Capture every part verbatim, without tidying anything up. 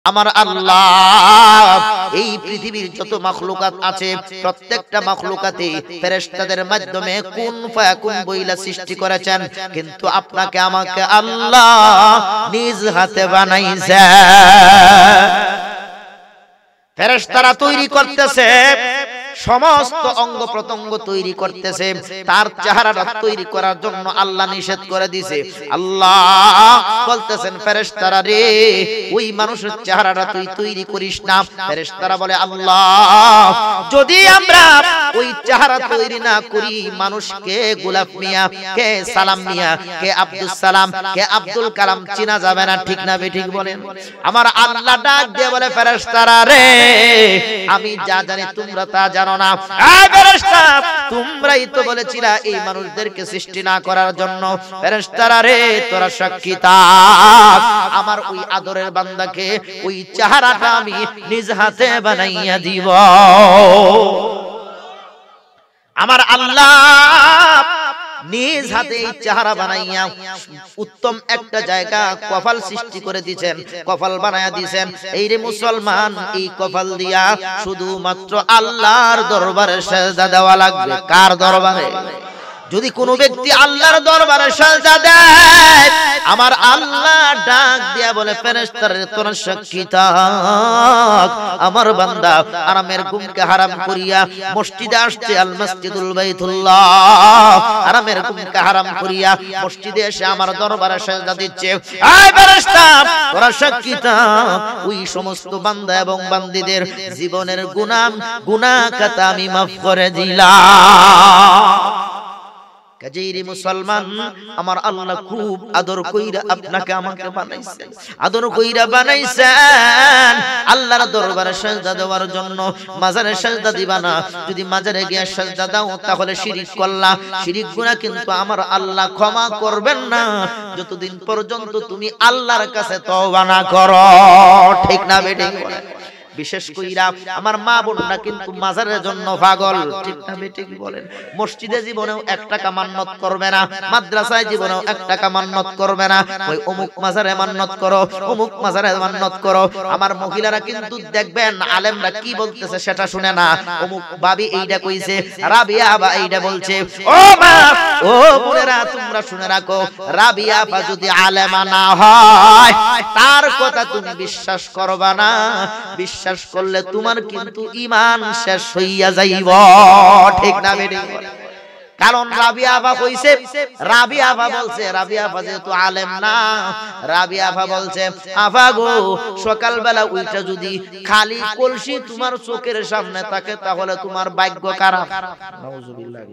আমার আল্লাহ এই পৃথিবীর যত মাখলুকাত আছে প্রত্যেকটা মাখলুকাতে ফেরেশতাদের মাধ্যমে কুন ফায়াকুন বইলা সৃষ্টি করেছেন, কিন্তু আপনাকে আমাকে আল্লাহ নিজ হাতে বানাইছে। ফেরেশতারা তৈরি করতেছে, সমস্ত অঙ্গ প্রত্যঙ্গ তৈরি করতেছে, তার চেহারাটা তৈরি করার জন্য আল্লাহ নিষেধ করে দিয়েছে। আল্লাহ বলতেছেন ফেরেশতারা রে, ওই মানুষের চেহারাটা তুই তৈরি করিস না। ফেরেশতারা বলে আল্লাহ যদি আমরা ওই চেহারা তৈরি না করি, মানুষকে গোলাপ মিয়া, কে সালাম মিয়া, কে আব্দুল সালাম, কে আব্দুল কালাম চিনা যাবে না, ঠিক না বেঠিক বলেন? আমার আল্লাহ ডাক দিয়ে বলে ফেরেশতারা রে, আমি যা জানি তোমরা তা জানো না। এই ফেরেশতা, তোমরাই তো বলেছিলা এই মানুষদেরকে সৃষ্টি না করার জন্য। ফেরেশতারা রে, তোরা সাক্ষী থাক, আমার ওই আদরের বান্দাকে ওই চেহারাটা আমি নিজ হাতে বানাইয়া দিব। আমার আল্লাহ নিজ হাতে এই চেহারা বানাইয়া উত্তম একটা জায়গা কপাল সৃষ্টি করে দিয়েছেন, কপাল বানায়া দিয়েছেন। এই রে মুসলমান, এই কপাল দিয়া শুধুমাত্র আল্লাহর দরবারে সেজদা দেওয়া লাগবে। কার দরবারে? যদি কোনো ব্যক্তি আল্লাহর দরবারে সেজদা দেয়, আমার আল্লাহ ডাক দিয়া বলে ফেরেশতারা তোরা সাক্ষী থাক, আমার বান্দা আরামের ঘুমকে হারাম করিয়া মসজিদে আসছে, আল মসজিদুল বাইতুল্লাহ, আরামের ঘুমকে হারাম করিয়া মসজিদে এসে আমার দরবারে সেজদা দিচ্ছে। এই ফেরেশতা, তোরা সাক্ষী থাক, ওই সমস্ত বান্দা এবং বান্দীদের জীবনের গুনাহ গুনাহ খাতা আমি মাফ করে দিলাম। কাজেই মুসলমান, আমার আল্লাহ খুব আদর কইরা আপনাকে আমাকে বানাইছেন, আদর কইরা বানাইছেন আল্লাহর দরবারে সেজদা দেওয়ার জন্য। মাজারে সেজদা দিবা না, যদি মাজারে গিয়ে সেজদা দাও তাহলে শিরিক করলা। শিরিক গুনাহ কিন্তু আমার আল্লাহ ক্ষমা করবেন না যতদিন পর্যন্ত তুমি আল্লাহর কাছে তওবা না করো, ঠিক না বেঠিক? বিশেষ কইরা আমার মা বোনরা কিন্তু মাজারের জন্য পাগল, ঠিক না বেঠিক বলেন? মসজিদে জীবনেও এক টাকা মান্নত করবে না, মাদ্রাসায় জীবনেও এক টাকা মান্নত করবে না। ওই অমুক মাজারে মান্নত করো, অমুক মাজারে মান্নত করো। আমার মহিলারা কিন্তু দেখবেন আলেমরা কি বলতেছে সেটা শুনে না। অমুক ভাবি এইটা কইছে, রাবিয়া বা এইটা বলছে। ও মা, ও বোনেরা, তোমরা শুনে রাখো, রাবিয়া বা যদি আলেমা না হয় তার কথা তুমি বিশ্বাস করবা না। বিশ্বাস করলে তোমার কিন্তু ঈমান শেষ হইয়া যাইব, ঠিক না বেঠিক? কারণ রাবিয়া আপা কইছে, রাবিয়া আপা বলছে, রাবিয়া আপা যেহেতু আলেম না, রাবিয়া আপা বলছে আপা গো, সকালবেলা উইটা যদি খালি কলসি তোমার চোখের সামনে থাকে তাহলে তোমার ভাগ্য খারাপ। নাউজুবিল্লাহ।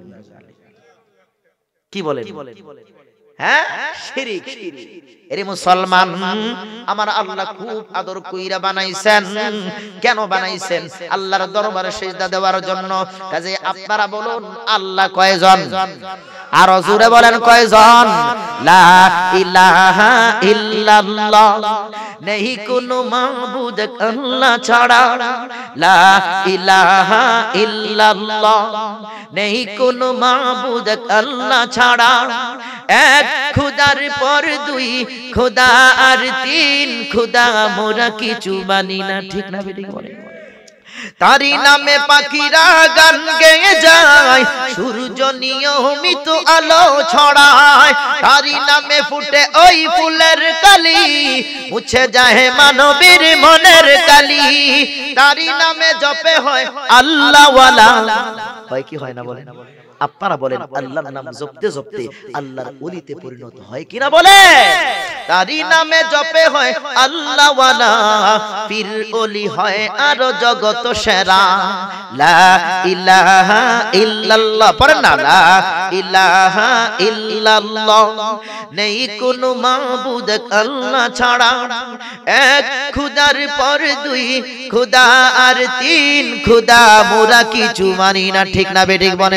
কি বলেন? হ্যাঁ, শিরিক। এরে মুসলমান, আমার আল্লাহ খুব আদর কইরা বানাইছেন। কেন বানাইছেন? আল্লাহর দরবারে সিজদা দেওয়ার জন্য। কাজে আপনারা বলুন আল্লাহ কয়জন? আর জোরে বলেন কয়জন? লা ইলাহা ইল্লাল্লাহ, নেই কোনো মাবুদ আল্লাহ ছাড়া। লা ইলাহা ইল্লাল্লাহ, নেই কোনো মাবুদ আল্লাহ ছাড়া। এক খুদার পর দুই খুদা আর তিন খুদা, মোরা কিছু মানি না, ঠিক না বেঠিক বলেন? তারি নামে পাখিরা গান গেয়ে যায়, সূর্য নিয়মিত আলো ছড়ায়। তারি নামে ফুটে ওই ফুলের কালি, মুছে যায় মানবীর মনের কালি। তারি নামে জপে হয় আল্লাহ ওয়ালা। হয় কি হয় না বলেন? আপনারা বলেন আল্লাহর নাম জপতে জপতে আল্লাহর ওলিতে পরিণত হয় কিনা বলেন? তারি নামে জপে হয় আল্লাহ ওয়ালা, পীর ওলি হয় আর জগত সেরা। লা ইলাহা ইল্লাল্লাহ, পড়েন না? লা ইলাহা ইল্লাল্লাহ, নেই কোনো মাবুদ আল্লাহ ছাড়া। এক খুদার পর দুই খুদা আর তিন খুদা, মোরা কিছু মানি না, ঠিক না বেঠিক বলেন?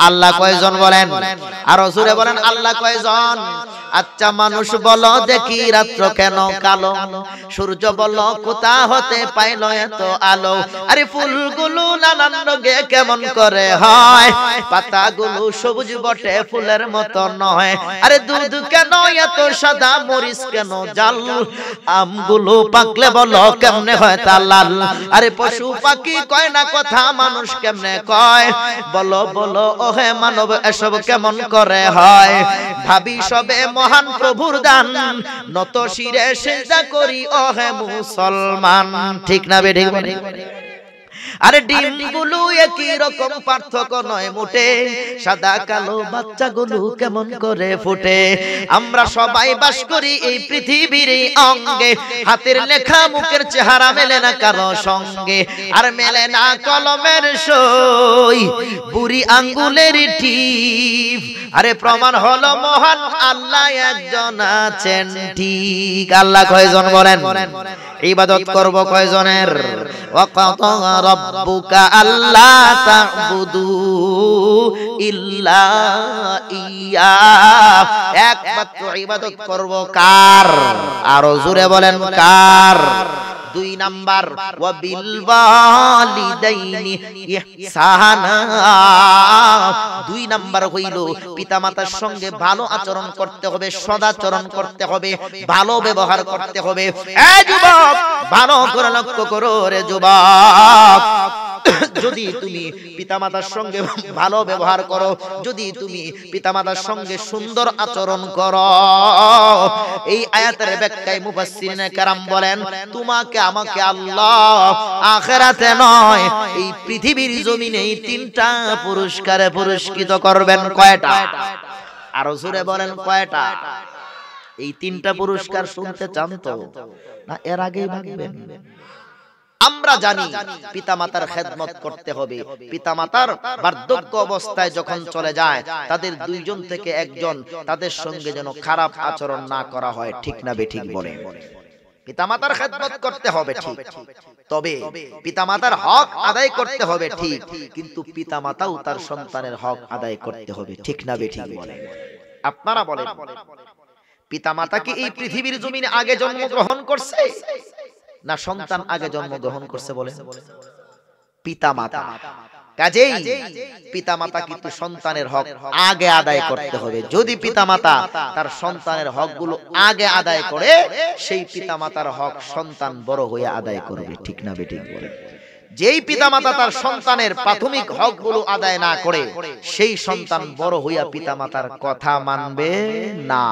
আল্লাহ কয়জন বলেন? আরো জোরে বলেন আল্লাহ কয়জন? আচ্ছা মানুষ বলো দেখি রাত্র কেন কালো, সূর্য বলো কোথা হতে পাইলো এত আলো, আরে ফুলগুলো নানান রঙে কেমন করে হয়, পাতাগুলো সবুজ বটে ফুলের মতো নয়, আরে দুধ কেন এত সাদা, মরিচ কেন জাল, আমগুলো পাকলে বলো কেমনে হয় তা লাল, আরে পশু পাখি কয় না কথা, মানুষ কেমনে কয়, বলো বলো ওহে মানব এসব কেমন করে হয়, ভাবি সবে মহান প্রভুর দান, নত শিরে সেজদা করি ওহে মুসলমান। ঠিক না বেঠিক? আরে ডিমগুলো একই রকম, পার্থক্য নয় মোটে, সাদা কালো বাচ্চাগুলো কেমন করে ফুটে, আমরা সবাই বাস করি এই পৃথিবীর অঙ্গে, হাতের লেখা মুখের চেহারা মেলে না কারো সঙ্গে, আর মেলে না কলমের সই, বুড়ি আঙ্গুলের টিপ, আরে প্রমাণ হলো মহান আল্লাহ একজন আছেন ঠিক। আল্লাহ কয়জন বলেন? ইবাদত করব কয়জনের? ওয়াকাতা রাব্বুকা আল্লা তা'বুদু ইল্লা ইয়া, একমাত্র ইবাদত করব কার? আরো জোরে বলেন কার? দুই নাম্বার ওয়া বিল ওয়ালিদাইনি ইহসানা, দুই নাম্বার হইল পিতামাতার সঙ্গে ভালো আচরণ করতে হবে, সদাচরণ করতে হবে, ভালো ব্যবহার করতে হবে। এই যুবক ভালো করে লক্ষ্য করো রে যুবক, যদি তুমি পিতামাতার সঙ্গে ভালো ব্যবহার করো, যদি তুমি পিতামাতার সঙ্গে সুন্দর আচরণ করো, এই আয়াতের ব্যাখ্যায় মুফাসসিরিনে কেরাম বলেন তোমাকে আমাকে আল্লাহ আখিরাতে নয় এই পৃথিবীর জমিনে এই তিনটা পুরস্কারে পুরস্কৃত করবেন। কয়টা? আরো জোরে বলেন কয়টা? এই তিনটা পুরস্কার শুনতে চান তো না এর আগেই ভাববেন? আমরা জানি পিতামাতার খেদমত করতে হবে, পিতামাতার বার্ধক্য অবস্থায় যখন চলে যায় তাদের দুইজন থেকে একজন তাদের সঙ্গে যেন খারাপ আচরণ না করা হয়। ঠিক না বেঠিক বলে? পিতামাতার খেদমত করতে হবে ঠিক, তবে পিতামাতার হক আদায় করতে হবে ঠিক, কিন্তু পিতামাতাও তার সন্তানের হক আদায় করতে হবে। ঠিক না বেঠিক বলে? আপনারা বলেন পিতামাতা কি এই পৃথিবীর জমিনে আগে জন্মগ্রহণ করছে না সন্তান আগে জন্মগ্রহণ করছে? বলেন পিতামাতা। কাজেই পিতামাতা কিন্তু সন্তানের হক আগে আদায় করতে হবে। যদি পিতামাতা তার সন্তানের হকগুলো আগে আদায় করে, সেই পিতামাতার হক সন্তান বড় হয়ে আদায় করবে। ঠিক না বেঠিক বলে? যেই পিতামাতা তার সন্তানের প্রাথমিক হকগুলো আদায় না করে, সেই সন্তান বড় হইয়া পিতামাতার কথা মানবে না।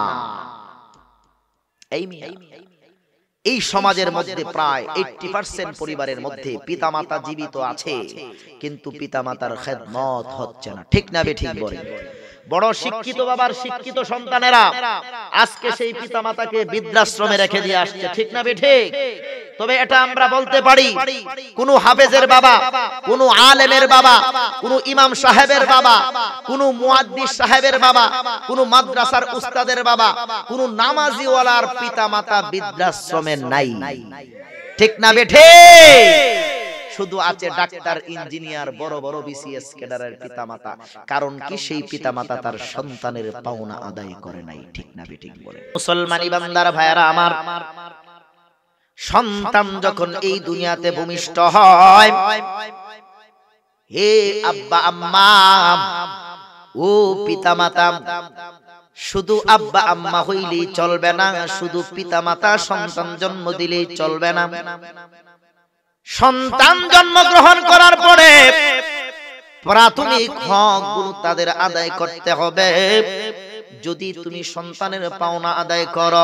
এই এই সমাজের মধ্যে প্রায় আশি পার্সেন্ট পরিবারের মধ্যে পিতামাতা জীবিত আছে, কিন্তু পিতামাতার খেদমত হচ্ছে না। ঠিক না বেঠিক বলে? বড় শিক্ষিত বাবার শিক্ষিত সন্তানেরা আজকে সেই পিতামাতাকে বৃদ্ধাশ্রমে রেখে দিয়ে আসছে। ঠিক না বেঠিক? তবে এটা আমরা বলতে পারি কোন হাফেজের বাবা, কোন আলেমের বাবা, কোন ইমাম সাহেবের বাবা, কোন মুয়াদ্দিস সাহেবের বাবা, কোন মাদ্রাসার উস্তাদের বাবা, কোন নামাজিওয়ালার পিতামাতা বৃদ্ধাশ্রমে নাই। ঠিক না বেঠিক? শুধু আছে ডাক্তার, ইঞ্জিনিয়ার, বড় বড় বিসিএস ক্যাডারের পিতামাতা। কারণ কি? সেই পিতামাতা তার সন্তানের পাওনা আদায় করে নাই। ঠিক না বেঠিক বলে? মুসলমান ইমানদার ভাইরা আমার, সন্তান যখন এই দুনিয়াতে ভূমিষ্ঠ হয়, হে আব্বা আম্মা ও পিতামাতা, শুধু আব্বা আম্মা হইলেই চলবে না, শুধু পিতামাতা সন্তান জন্ম দিলেই চলবে না। সন্তান জন্মগ্রহণ করার পরে প্রাথমিক হকগুলো তাদের আদায় করতে হবে। যদি তুমি সন্তানের পাওনা আদায় করো,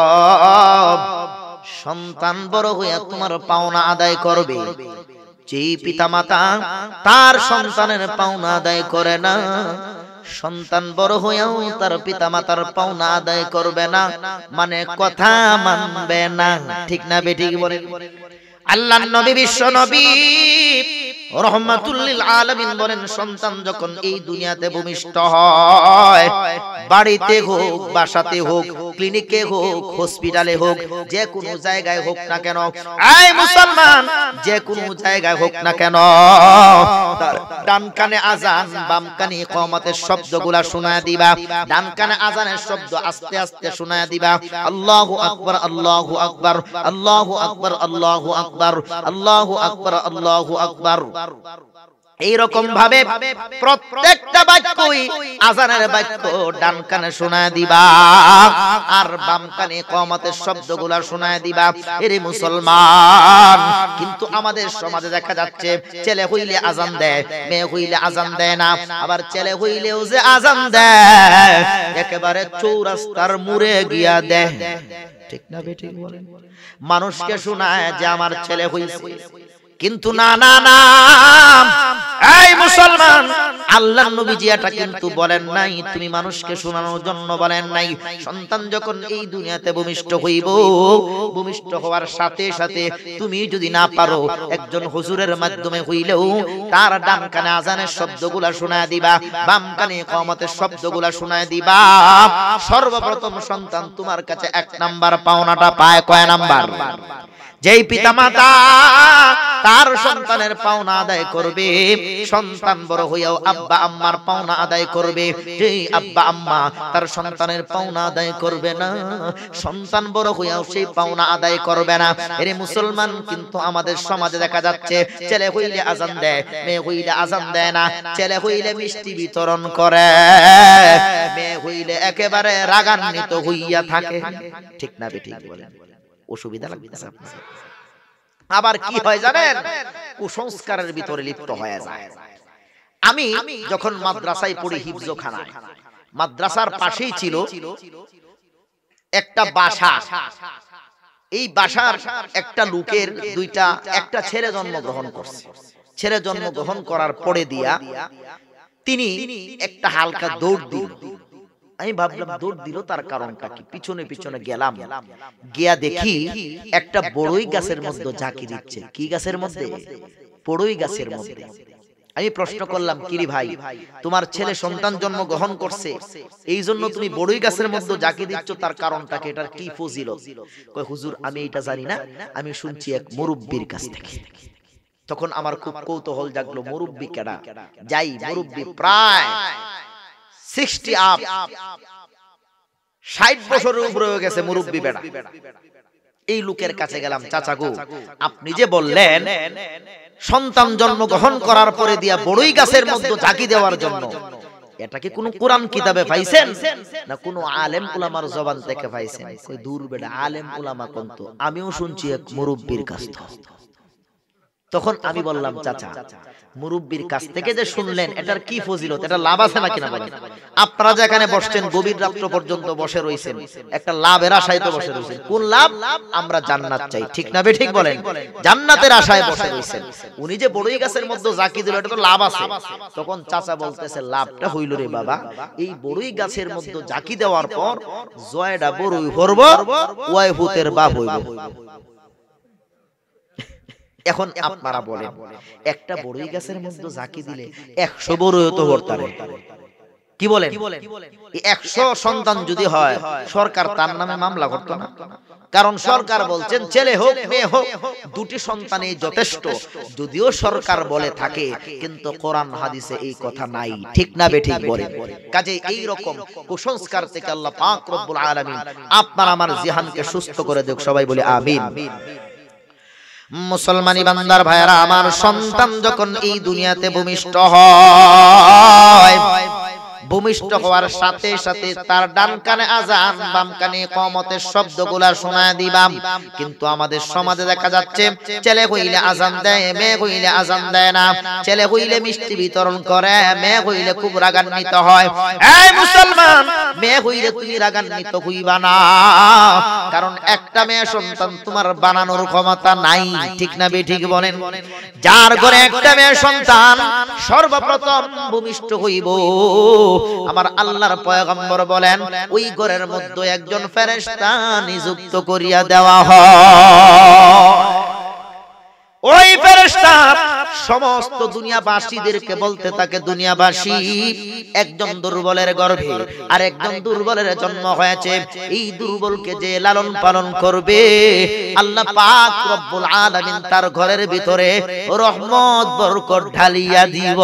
সন্তান বড় হইয়া তোমার পাওনা আদায় করবে। যেই পিতামাতা তার সন্তানের পাওনা আদায় করে না, সন্তান বড় হইয়াও তার পিতামাতার পাওনা আদায় করবে না, মানে কথা মানবে না। ঠিক না বেঠিক বলেন? আল্লাহর নবী বিশ্ব নবী রাহমাতুল লিল আলামিন বলেন, সন্তান যখন এই দুনিয়াতে ভূমিষ্ঠ হয়, বাড়িতে হোক বাসাতে হোক, ক্লিনিকে হোক, হসপিটালে হোক, যে কোনো জায়গায় হোক না কেন, এই মুসলমান, যে কোনো জায়গায় হোক না কেন, ডান কানে আজান, বাম কানে ইকামতের শব্দগুলা শোনায় দিবা। ডান কানে আজানের শব্দ আস্তে আস্তে শোনায় দিবা। আল্লাহু আকবার, আল্লাহু আকবার, আল্লাহু আকবার, আল্লাহু আকবার, আল্লাহু আকবার, আল্লাহু আকবার। এইরকম ভাবে প্রত্যেকটা বাক্যই আজানের বাক্য ডান কানে শোনায় দিবা, আর বাম কানে ইকামতের শব্দগুলা শোনায় দিবা। এরে মুসলমান, কিন্তু আমাদের সমাজে দেখা যাচ্ছে ছেলে হইলে আজান দেয়, মেয়ে হইলে আজান দেয় না। আবার ছেলে হইলেও যে আজান দেয় একেবারে চৌরাস্তার মুড়ে গিয়া দেয়। ঠিক না বেঠিক বলেন? মানুষকে শোনায় যে আমার ছেলে হইছে, কিন্তু না না না, এই মুসলমান, আল্লাহর নবীজি এটা কিন্তু বলেন নাই, তুমি মানুষকে শোনানোর জন্য বলেন নাই। সন্তান যখন এই দুনিয়াতে ভূমিষ্ঠ হইব, ভূমিষ্ঠ হওয়ার সাথে সাথে তুমি যদি না পারো, একজন হুজুরের মাধ্যমে হইলেও তার ডান কানে আজানের শব্দগুলা শোনায় দিবা, বাম কানে ইকামতের শব্দগুলা শোনায় দিবা। সর্বপ্রথম সন্তান তোমার কাছে এক নাম্বার পাওনাটা পায় কয় নাম্বার? যেই পিতামাতা তার সন্তানের পাওনা আদায় করবে, সন্তান বড় হইয়াও আব্বা আম্মার পাওনা আদায় করবে। যেই আব্বা আম্মা তার সন্তানের পাওনা আদায় করবে না, সন্তান বড় হইয়াও সেই পাওনা আদায় করবে না। এরে মুসলমান, কিন্তু আমাদের সমাজে দেখা যাচ্ছে ছেলে হইলে আজান দেয়, মেয়ে হইলে আজান দেয় না। ছেলে হইলে মিষ্টি বিতরণ করে, মেয়ে হইলে একেবারে রাগান্বিত হইয়া থাকে। ঠিক না বেঠিক বলেন? অসুবিধা লাগতেছে আপনার? আবার কি হয় জানেন? কুসংস্কারের ভিতরে লিপ্ত হয়ে যায়। আমি যখন মাদ্রাসায় পড়ি, হিফজখানায়, মাদ্রাসার পাশেই ছিল একটা বাসা। এই বাসার একটা লোকের দুইটা একটা ছেলে জন্মগ্রহণ করছে। ছেলে জন্মগ্রহণ করার পরে দিয়া তিনি একটা হালকা দৌড় দিল। আমি ভাবলাম দৌড় দিল তার কারণটা কি, পিছনে পিছনে গেলাম, গিয়া দেখি একটা বড়ই গাছের মধ্যে ঝাঁকি দিচ্ছে। কি গাছের মধ্যে? বড়ই গাছের মধ্যে। আমি প্রশ্ন করলাম, কিরে ভাই, তোমার ছেলে সন্তান জন্ম গ্রহণ করছে, এই জন্য তুমি বড়ই গাছের মধ্যে ঝাঁকি দিচ্ছ, তার কারণটা কি, এটার কি ফজিলত? কয় হুজুর আমি এটা জানি না, আমি শুনছি এক মুরব্বির কাছ থেকে। তখন আমার খুব কৌতূহল জাগলো, মুরব্বি কেডা? যাই, মুরব্বি প্রায় ষাট আপ, ষাট বছরের উপরে হয়ে গেছে মুরব্বি বেড়া। এই লোকের কাছে গেলাম, চাচা গো, আপনি যে বললেন সন্তান জন্মগ্রহণ করার পরে দিয়া বড়ই গাছের মধ্যে ঝাঁকি দেওয়ার জন্য, এটা কি কোন কোরআন কিতাবে পাইছেন না কোন আলেম উলামার জবান থেকে পাইছেন? কই দূর বেটা, আলেম উলামা কোনতো, আমিও শুনছি এক মুরব্বির কাছ থেকে। তখন আমি বললাম, চাচা মুরব্বির কাছ থেকে যে শুনলেন, এটার কি ফজিলত, এটা লাভ আছে নাকি না? আপনারা যে এখানে বসছেন, গভীর রাত্র পর্যন্ত বসে রয়েছেন, একটা লাভের আশায় তো বসে রয়েছেন। কোন লাভ? আমরা জান্নাত চাই। ঠিক না বেঠিক বলেন? জান্নাতের আশায় বসে রয়েছেন। উনি যে বড়ই গাছের মধ্যে ঝাঁকি দিল, এটা তো লাভ আছে। তখন চাচা বলতেছে, লাভটা হইল রে বাবা, এই বড়ই গাছের মধ্যে ঝাঁকি দেওয়ার পর জয়ডা বড়ই হরব, ওয়াই ভূতের বাপ হইব। এখন আপনারা বলেন, একটা বড়ই গাছের মধ্যে ঝাঁকি দিলে একশো বড়ই তো হরতারে। কি বলেন? একশো সন্তান যদি হয়, সরকার তার নামে মামলা করতো না? কারণ সরকার বলছেন ছেলে হোক মেয়ে হোক দুটি সন্তানই যথেষ্ট। যদিও সরকার বলে থাকে, কিন্তু কোরআন হাদিসে এই কথা নাই। ঠিক না বেঠিক বলেন? কাজে এই রকম কুসংস্কার থেকে আল্লাহ পাক রব্বুল আলামিন আপনার আমার জিহানকে সুস্থ করে দেখ। সবাই বলে আমিন। মুসলমানি বান্দার ভাইরা আমার, সন্তান যখন এই দুনিয়াতে ভূমিষ্ঠ হয়, ভূমিষ্ঠ হওয়ার সাথে সাথে তার ডান কানে আজান, বাম কানে ইকামতের শব্দগুলা শোনায় দিবাম। কিন্তু আমাদের সমাজে দেখা যাচ্ছে ছেলে হইলে আজান দেয়, মেয়ে হইলে আজান দেয় না। ছেলে হইলে মিষ্টি বিতরণ করে, মেয়ে হইলে খুব রাগান্বিত হয়। এই মুসলমান, মেয়ে হইলে তুমি রাগান্বিত হইবা না, কারণ একটা মেয়ে সন্তান তোমার বানানোর ক্ষমতা নাই। ঠিক না বেঠিক বলেন? যার ঘরে একটা মেয়ে সন্তান সর্বপ্রথম ভূমিষ্ঠ হইব, আমার আল্লাহর পয়গম্বর বলেন ওই ঘরের মধ্যে একজন ফেরেশতা নিযুক্ত করিয়া দেওয়া হয়। ওই ফেরেশতা সমস্ত দুনিয়াবাসীদেরকে বলতে থাকে, দুনিয়াবাসী একজন দুর্বলের গর্ভে আর একজন দুর্বলের জন্ম হয়েছে, এই দুর্বলকে যে লালন পালন করবে আল্লাহ পাক রব্বুল আলামিন তার ঘরের ভিতরে রহমত বরকত ঢালিয়া দিব।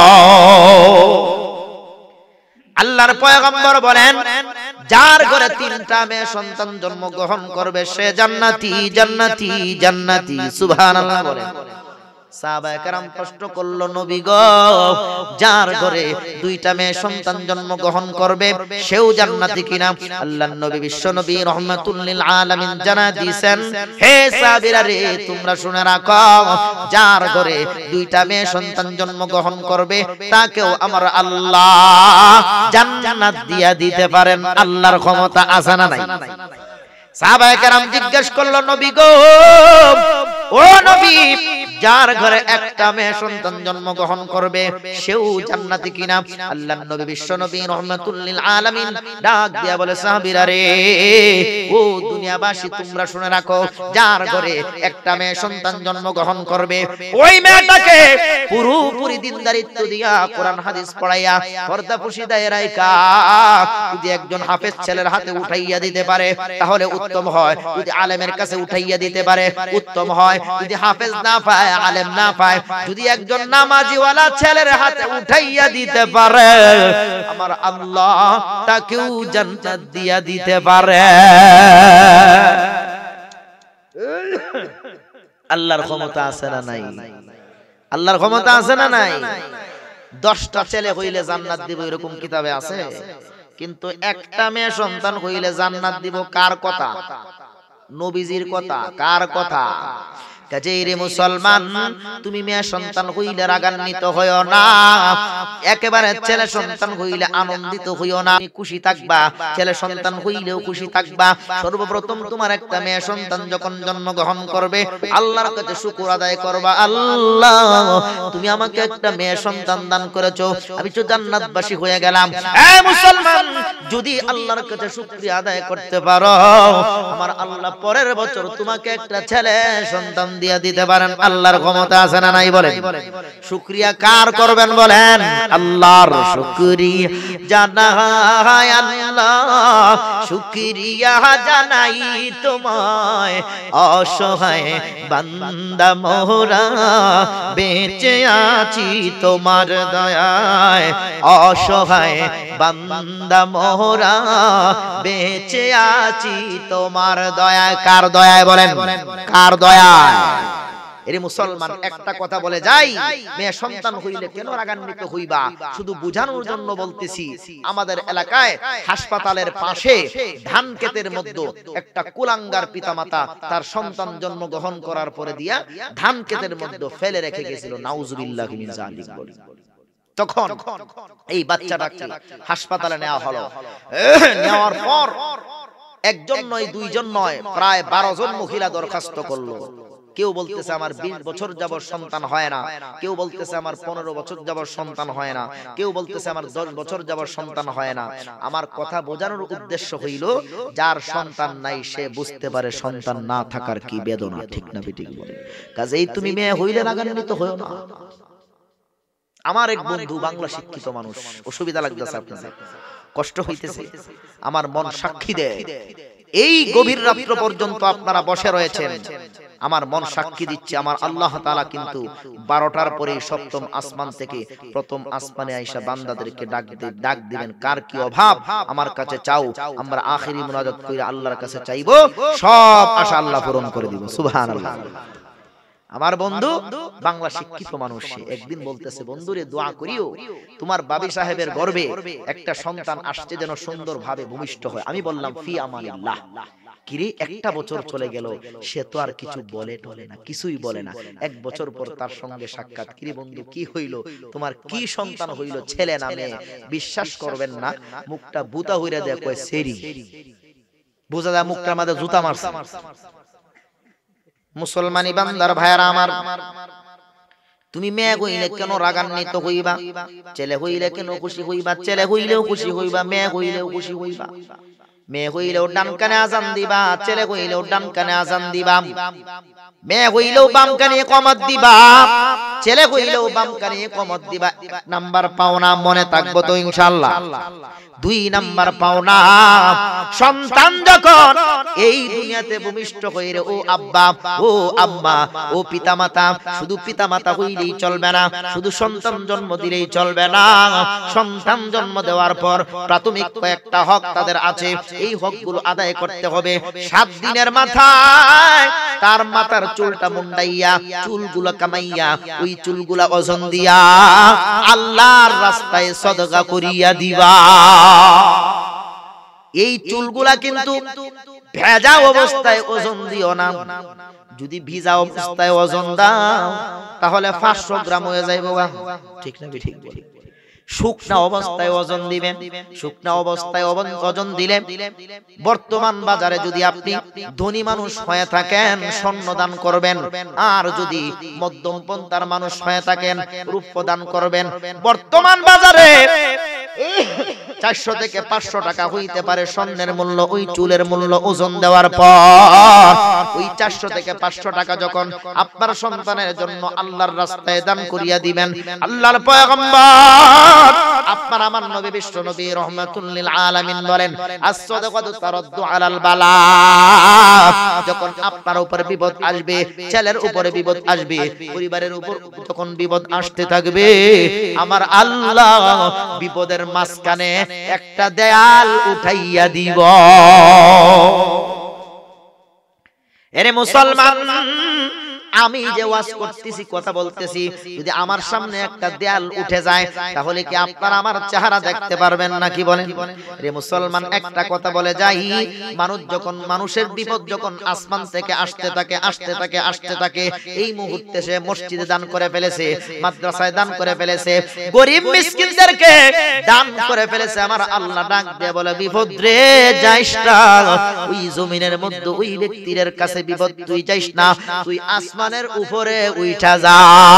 আল্লাহর পয়গম্বর বলেন, যার ঘরে তিনটা মেয়ে সন্তান জন্মগ্রহণ করবে সে জান্নাতি জান্নাতি জান্নাতি। সুবহানাল্লাহ বলেন। সাহাবায়ে কেরাম প্রশ্ন করলো, নবী গো, যার ঘরে দুইটা মেয়ে সন্তান জন্মগ্রহণ করবে সেও জান্নাতি কিনা? আল্লাহর নবী বিশ্ব নবী রাহমাতুল লিল আলামিন জানা দিয়েছেন, হে সাহাবীরা রে, তোমরা শুনে রাখো, যার ঘরে দুইটা মেয়ে সন্তান জন্মগ্রহণ করবে তাকেও আমার আল্লাহ জান্নাত দিয়া দিতে পারেন। আল্লাহর ক্ষমতা আছে না নাই? সাহাবায়ে কেরাম জিজ্ঞেস করলো, নবী গো, ও নবী, যার ঘরে একটা মেয়ে সন্তান জন্মগ্রহণ করবে সেও জান্নাতি কিনা? আল্লাহর নবী বিশ্ব নবী রাহমাতুল লিল আলামিন ডাক দিয়া বলে, সাহাবীরা রে, ও দুনিয়াবাসী, তোমরা শুনে রাখো, যার ঘরে একটা মেয়ে সন্তান জন্মগ্রহণ করবে ওই মেয়েটাকে পুরোপুরি দিনদারিত্ব দিয়া কোরআন হাদিস পড়াইয়া পর্দা পুশিদায় রাইখা যদি একজন হাফেজ ছেলের হাতে উঠাইয়া দিতে পারে তাহলে উত্তম হয়, যদি আলেমের কাছে উঠাইয়া দিতে পারে উত্তম হয়, যদি হাফেজ না পায়, আলেম না পায়, যদি একজন নামাজিওয়ালা ছেলের হাতে উঠাইয়া দিতে পারে আমার আল্লাহ তাকেও জান্নাত দিয়া দিতে পারে। আল্লাহর ক্ষমতা আছে না নাই? আল্লাহর ক্ষমতা আছে না নাই? দশটা ছেলে হইলে জান্নাত দিব এরকম কিতাবে আছে, কিন্তু একটা মেয়ে সন্তান হইলে জান্নাত দিব কার কথা? নবীজির কথা। কার কথা? কাজেই রে মুসলমান, তুমি মেয়ে সন্তান হইলে রাগান্বিত হইও না, একেবারে ছেলে সন্তান হইলে আনন্দিত হইও না, খুশি থাকবা। ছেলে সন্তান হইলেও খুশি থাকবা। সর্বপ্রথম তোমার একটা মেয়ে সন্তান যখন জন্মগ্রহণ করবে আল্লাহর কাছে শুকর আদায় করবা, আল্লাহ তুমি আমাকে একটা মেয়ে সন্তান দান করেছো, আমি তো জান্নাতবাসী হয়ে গেলাম। এ মুসলমান, যদি আল্লাহর কাছে শুকরিয়া আদায় করতে পারো আমার আল্লাহ পরের বছর তোমাকে একটা ছেলে সন্তান দিয়া দিতে পারেন। আল্লাহর ক্ষমতা আছে না নাই? বলেন। শুকরিয়া কার করবেন বলেন? আল্লাহর। শুকরিয়া জানাই আল্লাহ, শুকরিয়া জানাই তোমায়, অসহায় বান্দা মোরা বেঁচে আছি তোমার দয়ায়, অসহায় বান্দা মোরা বেঁচে আছি তোমার দয়ায়। কার দয়ায় বলেন? কার দয়ায়? এরে মুসলমান, একটা কথা বলে যাই, মেয়ে সন্তান হইলে কেন রাগান্বিত হইবা? শুধু বুঝানোর জন্য বলতেছি। আমাদের এলাকায় হাসপাতালের পাশে ধান ক্ষেতের মধ্যে একটা কুলাঙ্গার পিতামাতা তার সন্তান জন্মগ্রহণ করার পরে দিয়া ধান ক্ষেতের মধ্যে ফেলে রেখে গেছিল। নাউজুবিল্লাহি মিন যালিক। তখন এই বাচ্চাটাকে হাসপাতালে নেওয়া হলো। নেওয়ার পর একজন নয়, দুইজন নয়, প্রায় বারো জন মহিলা দরখাস্ত করলো। কেউ বলতেছে আমার বিশ বছর যাবত সন্তান হয় না, কেউ বলতেছে আমার পনেরো বছর যাবত সন্তান হয় না, কেউ বলতেছে আমার দশ বছর যাবত সন্তান হয় না। আমার কথা বোঝানোর উদ্দেশ্য হইল, যার সন্তান নাই সে বুঝতে পারে সন্তান না থাকার কি বেদনা। ঠিক না বেঠিক বলে? কাজেই তুমি মেয়ে হইলে রাগান্বিত হইও না। আমার এক বন্ধু বাংলা শিক্ষিত মানুষ, অসুবিধা লাগতেছে আপনাদের, কষ্ট হইতেছে, আমার মন সাক্ষী দেয়, এই গভীর রাত্র পর্যন্ত আপনারা বসে রয়েছেন, আমার মন সাক্ষী দিচ্ছে আমার আল্লাহ তাআলা কিন্তু বারোটার পরে সপ্তম আসমান থেকে প্রথম আসমানে আইসা বান্দাদেরকে ডাক ডাক দিবেন। কার কি অভাব আমার কাছে চাও, আমরা আখিরি মুনাজাত করে আল্লাহর কাছে চাইবো, সব আশা আল্লাহ পূরণ করে দিব। সুবহানাল্লাহ। আমার বন্ধু বাংলা শিক্ষিত মানুষ, একদিন বলতেছে, বন্ধুরে দোয়া করিও তোমার বাবি সাহেবের গর্ভে একটা সন্তান আসছে যেন সুন্দর ভাবে ভূমিষ্ঠ হয়। আমি বললাম ফি আমানিল্লাহ। কিরে, একটা বছর চলে গেল, সে তো আর কিছু বলে টলে না, কিছুই বলে না। এক বছর পর তার সঙ্গে সাক্ষাৎ, কিরে বন্ধু কি হইল, তোমার কি সন্তান হইল, ছেলে না মেয়ে? বিশ্বাস করবেন না, মুখটা বুতা হইরা দেয়, কয় সেরি। বুঝা যায় মুখটার মধ্যে জুতা মারছে। মুসলমানি বান্দার ভাইয়ারা আমার, তুমি মেয়ে হইলে কেন রাগান্বিত হইবা? ছেলে হইলে কেন খুশি হইবা? ছেলে হইলেও খুশি হইবা, মেয়ে হইলেও খুশি হইবা। মেয়ে হইলেও ডান কানে আজান দিবা, ছেলে হইলেও ডান কানে আজান দিবা। মেয়ে হইলেও বাম কানে ইকামত দিবা, ছেলে হইলেও বাম কানে কমত দিবা, এক নাম্বার পাওনা, মনে থাকবো তো ইনশাআল্লাহ। দুই নাম্বার পাওনা, সন্তান যখন এই দুনিয়াতে ভূমিষ্ঠ হইরে, ও আব্বা ও আম্মা ও পিতামাতা, শুধু পিতামাতা হইলেই চলবে না, শুধু সন্তান জন্ম দিলেই চলবে না। সন্তান জন্ম দেওয়ার পর প্রাথমিক কয়েকটা হক তাদের আছে, এই হকগুলো আদায় করতে হবে। সাত দিনের মাথায় তার মাথার চুলটা মুন্ডাইয়া, চুলগুলা কামাইয়া, ওই চুলগুলা ওজন দিয়া আল্লাহর রাস্তায় সদকা করিয়া দিবা। এই চুলগুলা কিন্তু ভেজা অবস্থায় ওজন দিও না, যদি ভিজা অবস্থায় ওজন দাও তাহলে পাঁচশো গ্রাম হয়ে যাইব। ঠিক না? ঠিক বলি। শুকনা অবস্থায় ওজন দিবেন, শুকনা অবস্থায় ওজন দিলে, বর্তমান বাজারে যদি আপনি ধনী মানুষ হয়ে থাকেন স্বর্ণ দান করবেন, আর যদি মধ্যম পন্থার মানুষ হয়ে থাকেন রূপ্য দান করবেন। বর্তমান বাজারে চারশো থেকে পাঁচশো টাকা হইতে পারে স্বর্ণের মূল্য, ওই চুলের মূল্য ওজন দেওয়ার পর ওই চারশো থেকে পাঁচশো টাকা যখন আপনার সন্তানের জন্য আল্লাহর রাস্তায় দান করিয়া দিবেন, আল্লাহর পয়গম্বর আপনার আমার নবী বিশ্ব নবী রাহমাতুল লিল আলামিন বলেন, as-সাদাকাতু তারাদ্দু আলাল বালা। যখন আপনার উপর বিপদ আসবে, ছেলের উপরে বিপদ আসবে, পরিবারের উপর যখন বিপদ আসতে থাকবে, আমার আল্লাহ বিপদের মাঝখানে একটা দেয়াল উঠাইয়া দিব। এরে মুসলমান, আমি যে ওয়াজ করতেছি, কথা বলতেছি, যদি আমার সামনে একটা দেয়াল উঠে যায় তাহলে কি আপনারা আমার চেহারা দেখতে পারবেন নাকি? বলেন রে মুসলমান, একটা কথা বলে যাই, মানুষ যখন, মানুষের বিপদ যখন আসমান থেকে আসতে থাকে আসতে থাকে আসতে থাকে, এই মুহূর্তে সে মসজিদে দান করে ফেলেছে, মাদ্রাসায় দান করে ফেলেছে, গরিব মিসকিনদেরকে দান করে ফেলেছে, আমার আল্লাহ ডাক দিয়ে বলে, বিপদ রে যাইস না, ওই জমিনের মধ্যে ওই ব্যক্তির কাছে বিপদ তুই যাইস না, তুই আসমান উপরে উঠা যা।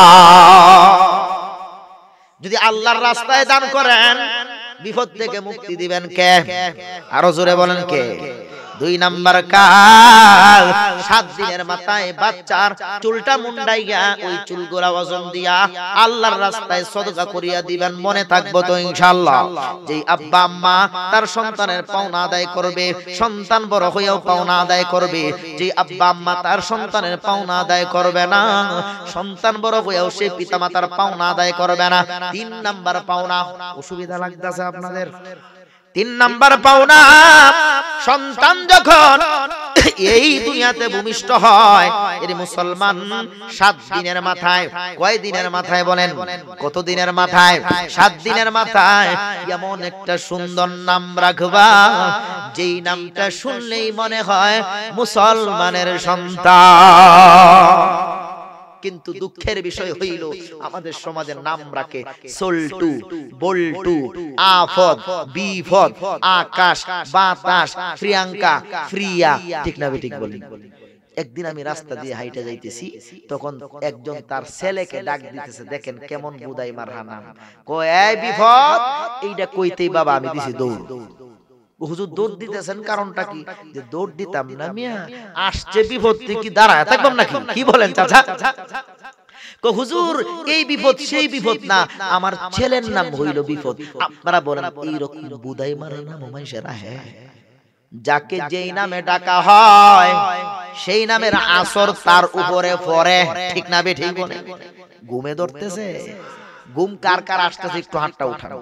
যদি আল্লাহর রাস্তায় দান করেন বিপদ থেকে মুক্তি দিবেন কে? আরো জোরে বলেন কে? দুই নাম্বার কাজ, সাত দিনের মাথায় বাচ্চার চুলটা মুন্ডাইয়া ওই চুলগুলা ওজন দিয়া আল্লাহর রাস্তায় সদকা করিয়া দিবেন। মনে থাকবো তো ইনশাআল্লাহ। যেই আব্বা আম্মা তার সন্তানের পাওনা আদায় করবে, সন্তান বড় হয়েও পাওনা আদায় করবে। যেই আব্বা আম্মা তার সন্তানের পাওনা আদায় করবে না, সন্তান বড় হয়েও সে পিতামাতার পাওনা আদায় করবে না। তিন নাম্বার পাওনা, অসুবিধা লাগতেছে আপনাদের? তিন নাম্বার পাওনা, সন্তান যখন এই দুনিয়াতে ভূমিষ্ঠ হয়, এর মুসলমান সাত দিনের মাথায়, কয় দিনের মাথায় বলেন? কত দিনের মাথায়? সাত দিনের মাথায় এমন একটা সুন্দর নাম রাখবা, যেই নামটা শুনলেই মনে হয় মুসলমানের সন্তান। কিন্তু দুঃখের বিষয় হইল আমাদের সমাজের নাম রাখে সল্টু, বল্টু, আফত, বিফত, আকাশ, বাতাস, প্রিয়াঙ্কা, প্রিয়া। ঠিক না ঠিক বলি? একদিন আমি রাস্তা দিয়ে হাইটে যাইতেছি, তখন একজন তার ছেলেকে ডাক দিতেছে, দেখেন কেমন বুদাই মারহা নাম। কয় এই বিফত, এইটা কইতেই বাবা আমি দিছি দৌড়। হুজুর দৌড় দিতেছেন কারণটা কি? যে দৌড় দিতাম না মিয়া, আসছে বিপদ কি দাঁড়ায় থাকবাম নাকি? কি বলেন চাচা? কো হুজুর এই বিপদ সেই বিপদ না, আমার ছেলের নাম হইল বিপদ। আপনারা বলেন এইরকম বুদাই মারে নাম মানুষের আহে? যাকে যেই নামে ডাকা হয় সেই নামের আসর তার উপরে পড়ে। ঠিক না বে ঠিক বলে? ঘুমে ধরতেছে, ঘুম কার কার আসতেছে একটু হাতটা উঠানো।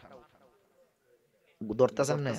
ধরতেছেন না?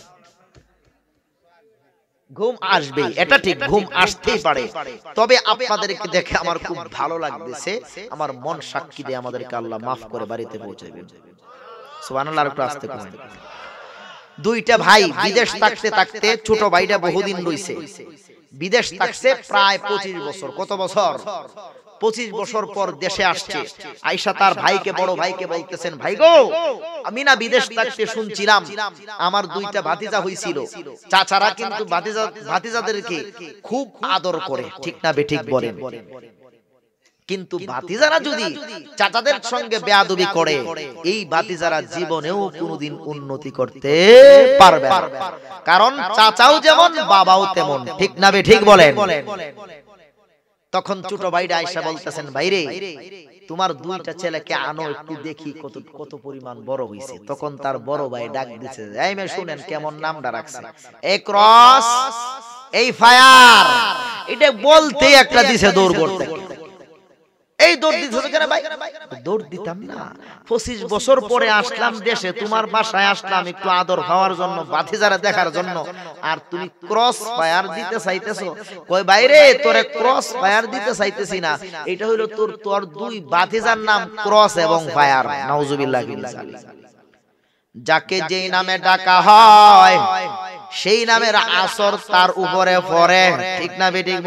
ঘুম আসবে, এটা ঠিক, ঘুম আসতেই পারে। তবে আপনাদেরকে দেখে আমার খুব ভালো লাগতেছে, আমার মন সাক্ষী দিয়ে আমাদেরকে আল্লাহ মাফ করে বাড়িতে পৌঁছাবে। সুবহানাল্লাহ। একটু আস্তে করেন। দুইটা ভাই বিদেশ থাকতে থাকতে, ছোট ভাইটা বহুদিন রইছে বিদেশ থাকছে, প্রায় পঁচিশ বছর। কত বছর? পঁচিশ বছর পর দেশে আসছে। আয়েশা তার ভাইকে, বড় ভাইকে বলতেছেন, ভাই গো, আমি না বিদেশ থাকতে শুনছিলাম আমার দুইটা ভাতিজা হইছিল, চাচারা কিন্তু ভাতিজা ভাতিজাদেরকে খুব আদর করে। ঠিক না বে ঠিক বলেন? কিন্তু ভাতিজারা যদি চাচাদের সঙ্গে বেয়াদবি করে, এই ভাতিজারা জীবনেও কোনোদিন উন্নতি করতে পারবে না। কারণ চাচাও যেমন বাবাও তেমন। ঠিক না বে ঠিক বলেন? তখন ছোট ভাইরা আয়েশা বলতেছেন, ভাইরে তোমার দুইটা ছেলেকে আনো একটু দেখি কত কত পরিমাণ বড় হইছে। তখন তার বড় ভাই ডাক দিছে, এই মেয়ে শুনেন কেমন নামটা রাখছে, এই ক্রস, এই ফায়ার, এটা বলতেই একটা দিছে দৌড় করতে। এই দৌড় দিতেছ কেন ভাই? দৌড় দিতাম না, পঁচিশ বছর পরে আসলাম দেশে, তোমার বাসায় আসলাম একটু আদর পাওয়ার জন্য, ভাতিজারা দেখার জন্য, আর তুমি ক্রস ফায়ার দিতে চাইতেছো। কই বাইরে তোরে ক্রস ফায়ার দিতে চাইতেছি না, এটা হইলো তোর তোর দুই ভাতিজার নাম ক্রস এবং ফায়ার। নাউজুবিল্লাহ। যাকে যেই নামে ডাকা হয় সেই নামের আসর তার উপরে পড়ে, ঠিক না বেঠিক?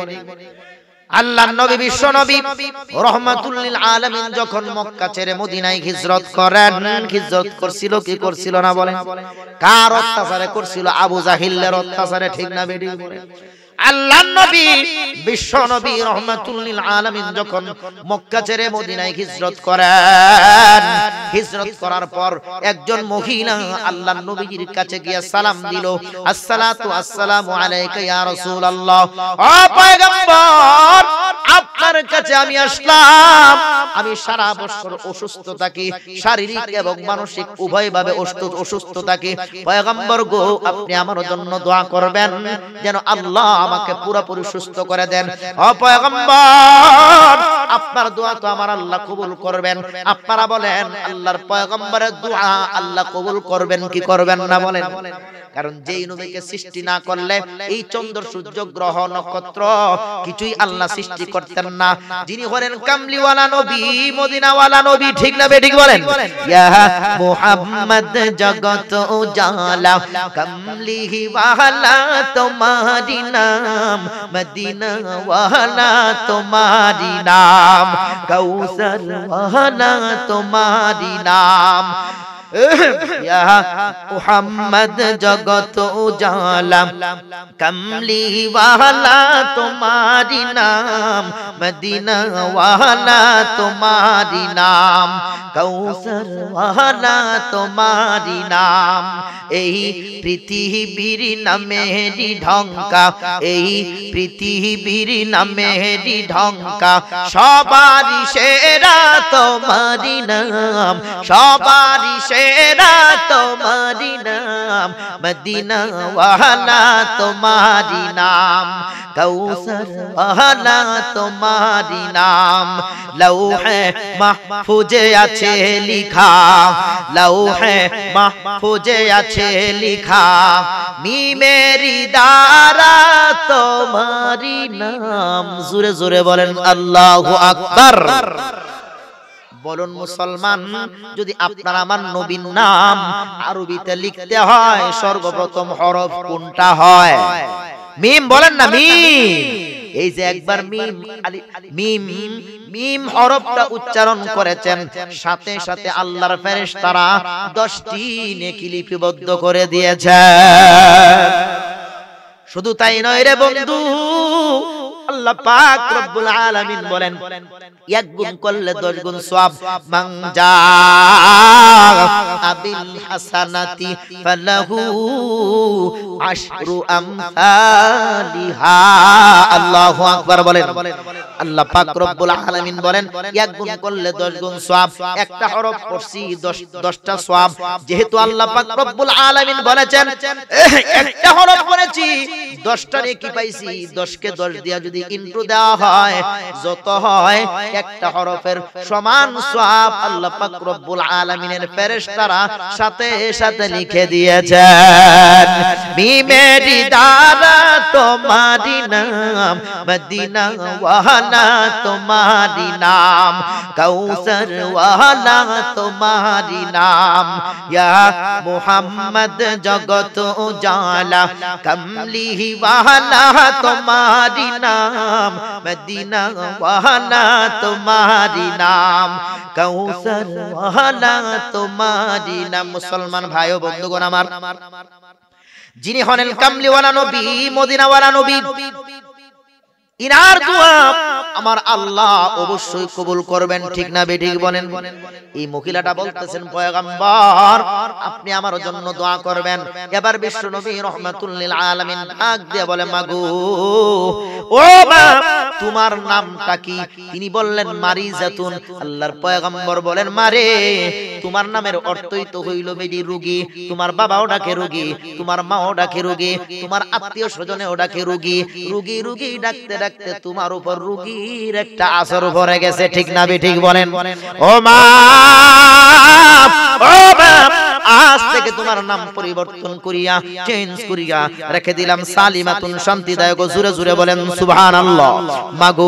আল্লাহর নবী বিশ্ব নবী রাহমাতুল লিল আলামিন যখন মক্কা ছেড়ে মদিনায় হিজরত করেন, হিজরত করছিল কি করছিল না বলেন? কার অত্যাচারে করছিল? আবু জাহিলের অত্যাচারে, ঠিক না বেঠিক? আল্লাহর নবী বিশ্ব নবী রাহমাতুল লিল আলামিন যখন মক্কা ছেড়ে মদিনায় হিজরত করেন, হিজরত করার পর একজন মহিলা আল্লাহর নবীর কাছে গিয়ে সালাম দিল, আসসালাতু আসসালামু আলাইকা ইয়া রাসূলুল্লাহ, ও পয়গম্বর আপনার কাছে আমি আসলাম, আমি সারা বছর অসুস্থ থাকি, শারীরিক এবং মানসিক উভয়ভাবে অসুস্থ থাকি। পয়গম্বর গো, আপনি আমার জন্য দোয়া করবেন যেন আল্লাহ আমাকে পুরোপুরি সুস্থ করে দেন। ও পয়গম্বর, আপনার দোয়া তো আমার আল্লাহ কবুল করবেন। আপনারা বলেন আল্লাহর পয়গম্বরের দোয়া আল্লাহ কবুল করবেন কি করবেন না বলেন? কারণ যেই নবীকে সৃষ্টি না করলে এই চন্দ্র সূর্য গ্রহ নক্ষত্র কিছুই আল্লাহ সৃষ্টি করতেন না। যিনি হলেন কামলিওয়ালা নবী, মদিনাওয়ালা নবী, ঠিক না বেঠিক বলেন? ইয়া মুহাম্মদ জগত উজালা কামলিহি ওয়ালা তোমারি নাম, মদিনা ওয়ালা তোমারি নাম, কাউসার ওয়ালা তোমারি নাম। ইয়া মুহাম্মদ জগত উজালা কামলি ওয়ালা তোমারি নাম, মদিনা ওয়ালা তোমারি নাম, কাউসার ওয়ালা তোমারি নাম। এই পৃথিবীর নামেরই ঢঙ্কা, এই পৃথিবীর নামেরই ঢঙ্কা, সবারই সেরা তোমারি নাম, সবারই সেরা তোমারি নাম, মদিনা ওয়ালা তোমারি নাম, কাউসার ওয়ালা তোমারি নাম। লৌহে মাহফুজে আছে লিখা, লৌহে মাহফুজে আছে লিখা, মিমেরি দ্বারা তোমারি নাম। জোরে জোরে বলেন আল্লাহু আকবার। বলুন মুসলমান, যদি আপনার আমার নবীর নাম আরবিতে লিখতে হয় সর্বপ্রথম হরফ কোনটা হয়? মিম বলেন না, মিম। এই যে একবার মিম মিম মিম হরফটা উচ্চারণ করেছেন, সাথে সাথে আল্লাহর ফেরেশতারা দশটি নেকি লিপিবদ্ধ করে দিয়েছে। শুধু তাই নয় রে বন্ধু, আল্লাহ পাক রব্বুল আলামিন বলেন এক গুণ করলে দশ গুণ সওয়াব। মান জা আবিল হাসানাতি ফালাহু আশরু আমসালিহা। আল্লাহু আকবার বলেন। আল্লাহ পাক রব্বুল আলামিন বলেন এক গুণ করলে দশ গুণ সওয়াব। একটা হরফ পড়ছি দশটা সওয়াব। যেহেতু আল্লাহ পাক রব্বুল আলামিন বলেছেন একটা হরফ পড়েছি দশটা নেকি পাইছি, দশ কে দশ দিয়া যদি ইনটু দেওয়া হয় যত হয় একটা হরফের সমান সওয়াব আল্লাহ পাক রব্বুল আলামিনের ফেরেশতারা সাথে সাথে লিখে দিয়েছেন। মিমেরি দ্বারা তোমারি নাম, মদিনা ওয়ালা তোমারি নাম, কাউসার ওয়ালা তোমারি নাম। ইয়া মুহাম্মদ জগত উজালা কামলিহি ওয়ালা তোমারি নাম, মদিনা ওয়ালা তোমারি নাম, কাউসার ওয়ালা তোমারি নাম। মুসলমান ভাই ও বন্ধুগণ আমার, যিনি হলেন কামলিওয়ালা নবী, মদিনাওয়ালা নবী, ইনার দোয়া আমার আল্লাহ অবশ্যই কবুল করবেন, ঠিক না বেঠিক বলেন? এই মহিলাটা বলতেছেন পয়গম্বর আপনি আমার জন্য দোয়া করবেন। এবার বিশ্ব নবী রাহমাতুল লিল আলামিন ডাক দিয়ে বলে মাগো ও মা তোমার নামটা কি? তিনি বললেন মারিজাতুন। আল্লাহর পয়গম্বর বলেন মারে তোমার নামের অর্থই তো হইল বেডি রোগী, তোমার বাবাও ডাকে রোগী, তোমার মাও ডাকে রোগী, তোমার আত্মীয় স্বজনেও ডাকে রোগী, রোগী রোগী ডাকতে ডাকতে তোমার উপর রোগীর একটা আসর ভরে গেছে, ঠিক না বেঠিক বলেন? ও মা ও মা আজ থেকে তোমার নাম পরিবর্তন করিয়া চেঞ্জ করিয়া রেখে দিলাম সালিমাতুন শান্তিদায়ক। জোরে জোরে বলেন সুবহানাল্লাহ। মাগো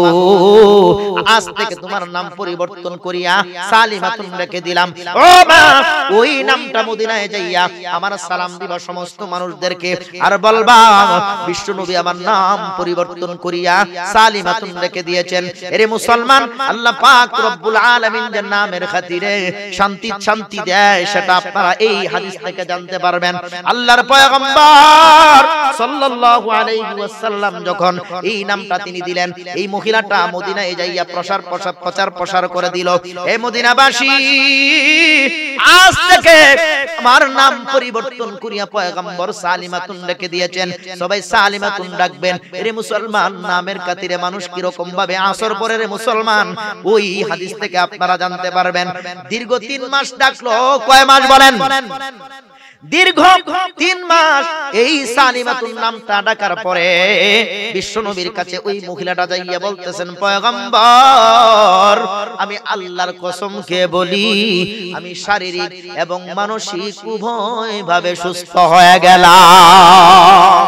আজ থেকে তোমার নাম পরিবর্তন করিয়া সালিমাতুন রেখে দিলাম। ও মা ওই নামটা মদিনায় যাইয়া আমার সালাম দিবা সমস্ত মানুষদেরকে, আর বলবা বিশ্ব নবী আমার নাম পরিবর্তন করিয়া সালিমাতুন রেখে দিয়েছেন। এরে মুসলমান আল্লাহ পাক রব্বুল আলামিন যে নামের খাতিরে শান্তি শান্তি দেয় সেটা আপনারা এই হাদিস থেকে জানতে পারবেন। আল্লাহর পয়গম্বর সাল্লাল্লাহু আলাইহি ওয়াসাল্লাম যখন এই নামটা তিনি দিলেন, এই মহিলাটা মদিনায় যাইয়া প্রসার প্রসার প্রচার প্রসার করে দিল, এই মদিনাবাসী আজ থেকে আমার নাম পরিবর্তন করিয়া পয়গম্বর সালিমাতুন রেখে দিয়েছেন, সবাই সালিমাতুন ডাকবেন। এরে মুসলমান নামের খাতিরে মানুষ কি রকম ভাবে আসর পরে রে মুসলমান ওই হাদিস থেকে আপনারা জানতে পারবেন। দীর্ঘ তিন মাস ডাকলো, কয় মাস বলেন? দীর্ঘ তিন মাস এই সালিমাতুন নামটা ডাকার পরে বিশ্বনবীর কাছে ওই মহিলাটা যাইয়া বলতেছেন পয়গম্বর আমি আল্লাহর কসম খেয়ে বলি আমি শারীরিক এবং মানসিক উভয় ভাবে সুস্থ হয়ে গেলাম।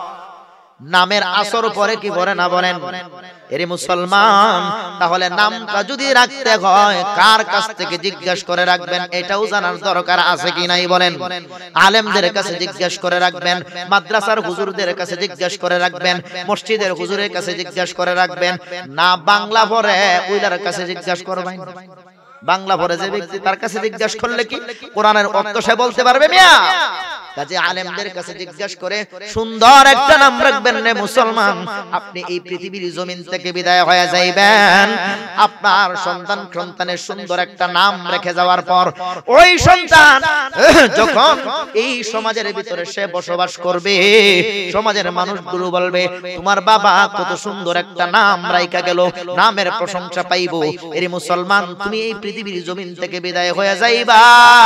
নামের আসর পরে কি বলে না বলেন? এরে মুসলমান তাহলে নামটা যদি রাখতে হয় কার কাছ থেকে জিজ্ঞাসা করে রাখবেন এটাও জানার দরকার আছে কি নাই বলেন? আলেমদের কাছে জিজ্ঞাসা করে রাখবেন, মাদ্রাসার হুজুরদের কাছে জিজ্ঞাসা করে রাখবেন, মসজিদের হুজুরের কাছে জিজ্ঞাসা করে রাখবেন, না বাংলা পড়ে ওইলার কাছে জিজ্ঞাসা করবেন। বাংলা পড়ে যে ব্যক্তি তার কাছে জিজ্ঞাসা করলে কি কোরআনের অর্থ সে বলতে পারবে মিয়া? কাজে আলেমদের কাছে জিজ্ঞাসা করে সুন্দর একটা নাম রাখবেন রে মুসলমান, আপনি এই পৃথিবীর জমিন থেকে বিদায় হয়ে যাইবেন। আপনার সন্তান সন্তানের সুন্দর একটা নাম রেখে যাওয়ার পর ওই সন্তান যখন এই সমাজের ভিতরে সে বসবাস করবে, সমাজের মানুষগুলো বলবে তোমার বাবা কত সুন্দর একটা নাম রাইখা গেল, নামের প্রশংসা পাইব। এর মুসলমান তুমি এই পৃথিবীর জমিন থেকে বিদায় হয়ে যাইবা,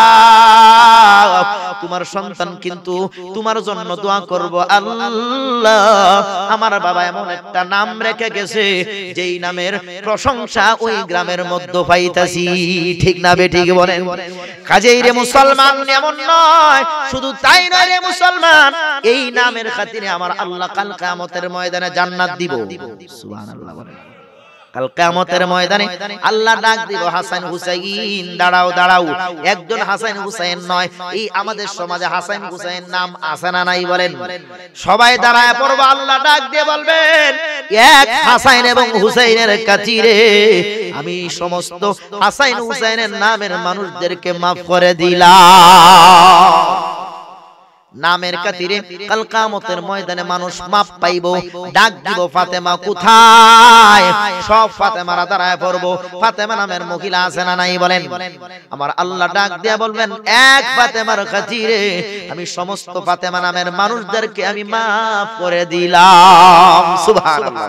তোমার সন্তান কিন্তু তোমার জন্য দোয়া করব, আল্লাহ আমার বাবা এমন একটা নাম রেখে গেছে যেই নামের প্রশংসা ওই গ্রামের মধ্যে পাইতাছি, ঠিক না বেঠিক বলেন? কাজেই রে মুসলমান এমন নয়, শুধু তাই নয় রে মুসলমান, এই নামের খাতিরে আমার আল্লাহ কাল কিয়ামতের ময়দানে জান্নাত দিব। সুবহানাল্লাহ বলেন। কাল কিয়ামতের ময়দানে আল্লাহ ডাক দিব হাসান হুসাইন দাঁড়াও দাঁড়াও। একজন হাসান হুসাইন নয়, এই আমাদের সমাজে হাসান হুসাইন নাম আছে না নাই বলেন? সবাই দাঁড়ায় পড়বো, আল্লাহ ডাক দিয়ে বলবেন এক হাসান এবং হুসাইনের খাতিরে আমি সমস্ত হাসান হুসাইনের নামের মানুষদেরকে মাফ করে দিলাম। নামের খাতিরে কাল কিয়ামতের ময়দানে মানুষ মাপ পাইবো, ডাক দিব ফাতেমা কোথায়? সব ফাতেমারা দাঁড়ায় পড়বো। ফাতেমা নামের মহিলা আছে না নাই বলেন? আমার আল্লাহ ডাক দিয়ে বলবেন এক ফাতেমার খাতিরে আমি সমস্ত ফাতেমা নামের মানুষদেরকে আমি মাফ করে দিলাম। সুবহানাল্লাহ।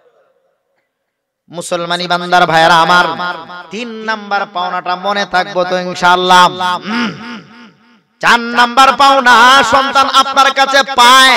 মুসলমানি বান্দার ভাইরা আমার, তিন নাম্বার পাওনাটা মনে থাকবো তো ইনশাআল্লাহ। চার নাম্বার পাওনা সন্তান আপনার কাছে পায়।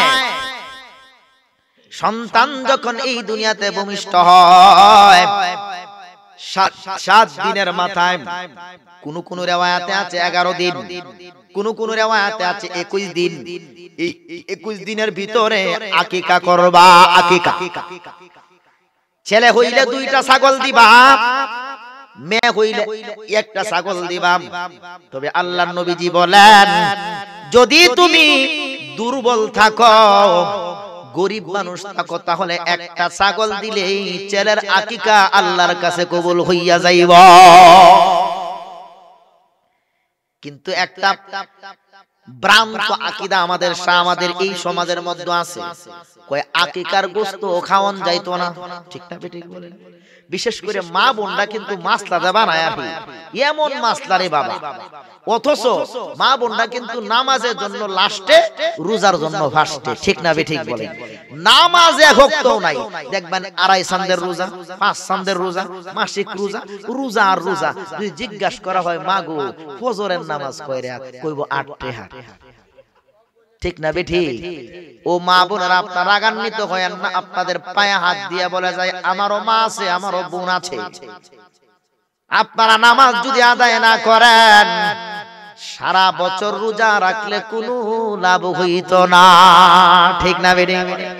সন্তান যখন এই দুনিয়াতে ভূমিষ্ঠ হয় সাত দিনের মাথায়, কোন কোন রিওয়ায়াতে আছে এগারো দিন, কোন কোন রিওয়ায়াতে আছে একুশ দিন। এই একুশ দিনের ভিতরে আকিকা করবা। আকিকা ছেলে হইলে দুইটা ছাগল দিবা, মেয়ে হইলে একটা ছাগল দিবা। তবে আল্লাহর নবীজি বলেন যদি তুমি দুর্বল থাকো, গরিব মানুষ থাকো, তাহলে একটা ছাগল দিলেই ছেলের আকিকা আল্লাহর কাছে কবুল হইয়া যাইব। কিন্তু একটা ভ্রান্ত আকীদা আমাদের আমাদের এই সমাজের মধ্যে আছে। কয় আকিকার গোশত খাওয়ান যাইতো না, ঠিক না ঠিক বলেন? বিশেষ করে মা বোনরা কিন্তু মাসলা দে বানায় আহি, এমন মাসলা রে বাবা। অথচ মা বোনরা কিন্তু নামাজের জন্য লাস্টে, রোজার জন্য ফার্স্টে, ঠিক না ঠিক বলেন? নামাজে হকতো নাই, দেখবেন আড়াই চাঁদের রোজা, পাঁচ চাঁদের রোজা, মাসিক রোজা, রোজা আর রোজা। যদি জিজ্ঞাসা করা হয় মা গো ফজরের নামাজ কয় রাত, কইব আট রেখা, ঠিক না বেঠি? ও মা বোনেরা আপনারা রাগান্বিত হয়েন না, আপনাদের পায়ে হাত দিয়ে বলে যায় আমারও মা আছে, আমারও বোন আছে। আপনারা নামাজ যদি আদায় না করেন, সারা বছর রোজা রাখলে কোনো লাভ হইতো না, ঠিক না বেঠি?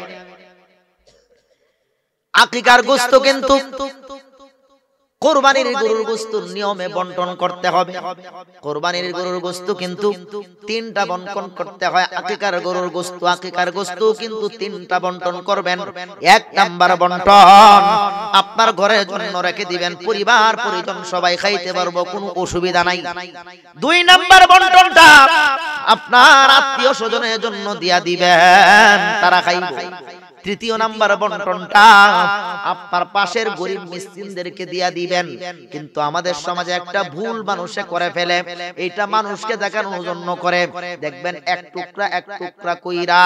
আকিকার গোশত কিন্তু কুরবানির গরুর গোশত নিয়মে বন্টন করতে হবে। কুরবানির গরুর গোশত কিন্তু তিনটা বন্টন করতে হয়। আকিকার গরুর গোশত আকিকার গোশত কিন্তু তিনটা বন্টন করবেন। এক নাম্বার বন্টন আপনার ঘরের জন্য রেখে দিবেন, পরিবার পরিজন সবাই খাইতে পারবো, কোনো অসুবিধা নাই। দুই নাম্বার বন্টনটা আপনার আত্মীয় স্বজনের জন্য দিয়া দিবেন, তারা খাইবে। তৃতীয় নাম্বার বন্টনটা আপনার পাশের গরিব মিসকিনদেরকে দিয়া দিবেন। কিন্তু আমাদের সমাজে একটা ভুল মানুষে করে ফেলে, এটা মানুষকে দেখানোর জন্য করে। দেখবেন এক টুকরা এক টুকরা কইরা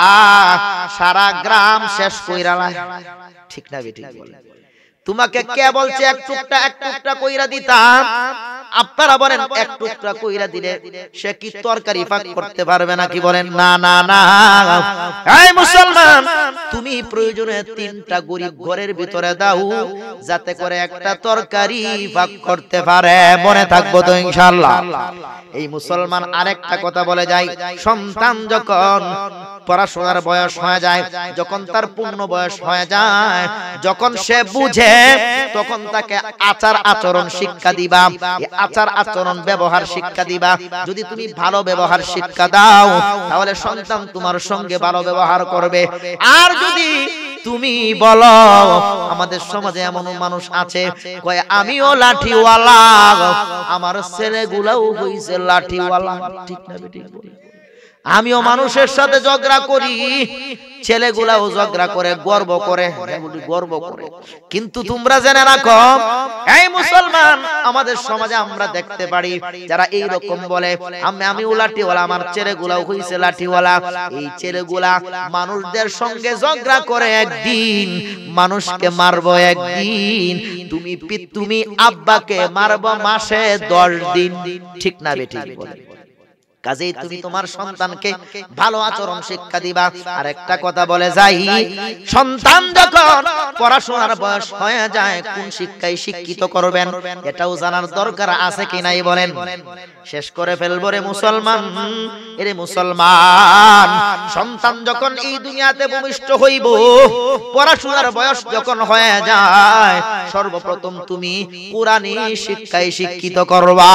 সারা গ্রাম শেষ কইরা, ঠিক না ঠিক বলেন? তোমাকে কে বলছে এক টুকরা এক টুকরা কইরা দিতাম? আপনারা বলেন এক টুকরা কইরা দিলে সে কি তরকারি পাক করতে পারবে নাকি? বলেন না না না। এই মুসলমান, তুমি প্রয়োজনে তিনটা গরিব ঘরের ভিতরে দাও, যাতে করে একটা তরকারি পাক করতে পারে। মনে থাকবো তো ইনশাআল্লাহ? এই মুসলমান আরেকটা কথা বলে যায়, সন্তান যখন পড়াশোনার বয়স হয়ে যায়, যখন তার পূর্ণ বয়স হয়ে যায়, যখন সে বুঝে, তখন তাকে আচার আচরণ শিক্ষা দিবা, আচার আচরণ ব্যবহার শিক্ষা দিবা। যদি তুমি ভালো ব্যবহার শিক্ষা দাও, তাহলে সন্তান তোমার সঙ্গে ভালো ব্যবহার করবে। আর যদি তুমি বলো, আমাদের সমাজে এমন মানুষ আছে কয় আমিও লাঠিওয়ালা, আমার ছেলেগুলাও হইছে লাঠিওয়ালা, ঠিক না ঠিক? আমিও মানুষের সাথে ঝগড়া করি, ছেলেগুলাও ঝগড়া করে, গর্ব করে, গর্ব করে। কিন্তু তোমরা জেনে রাখো, এই মুসলমান, আমাদের সমাজে আমরা দেখতে পারি যারা এই রকম বলে আমি আমি লাঠিওয়ালা, আমার ছেলেগুলাও হইছে লাঠিওয়ালা। এই ছেলেগুলা মানুষদের সঙ্গে ঝগড়া করে একদিন, মানুষকে মারবো একদিন। তুমি তুমি আব্বাকে মারবো মাসে দশ দিন, ঠিক না বেঠিক বলে? কাজেই তুমি তোমার সন্তানকে ভালো আচরণ শিক্ষা দিবা। আর একটা কথা বলে যাই, সন্তান যখন পড়াশোনার বয়স হয়ে যায়, কোন শিক্ষায় শিক্ষিত করবেন এটাও জানার দরকার আছে কি নাই বলেন? শেষ করে ফেলবো রে মুসলমান, এরে মুসলমান, সন্তান যখন এই দুনিয়াতে ভূমিষ্ঠ হইব, পড়াশোনার বয়স যখন হয়ে যায়, সর্বপ্রথম তুমি কুরআনী শিক্ষায় শিক্ষিত করবা।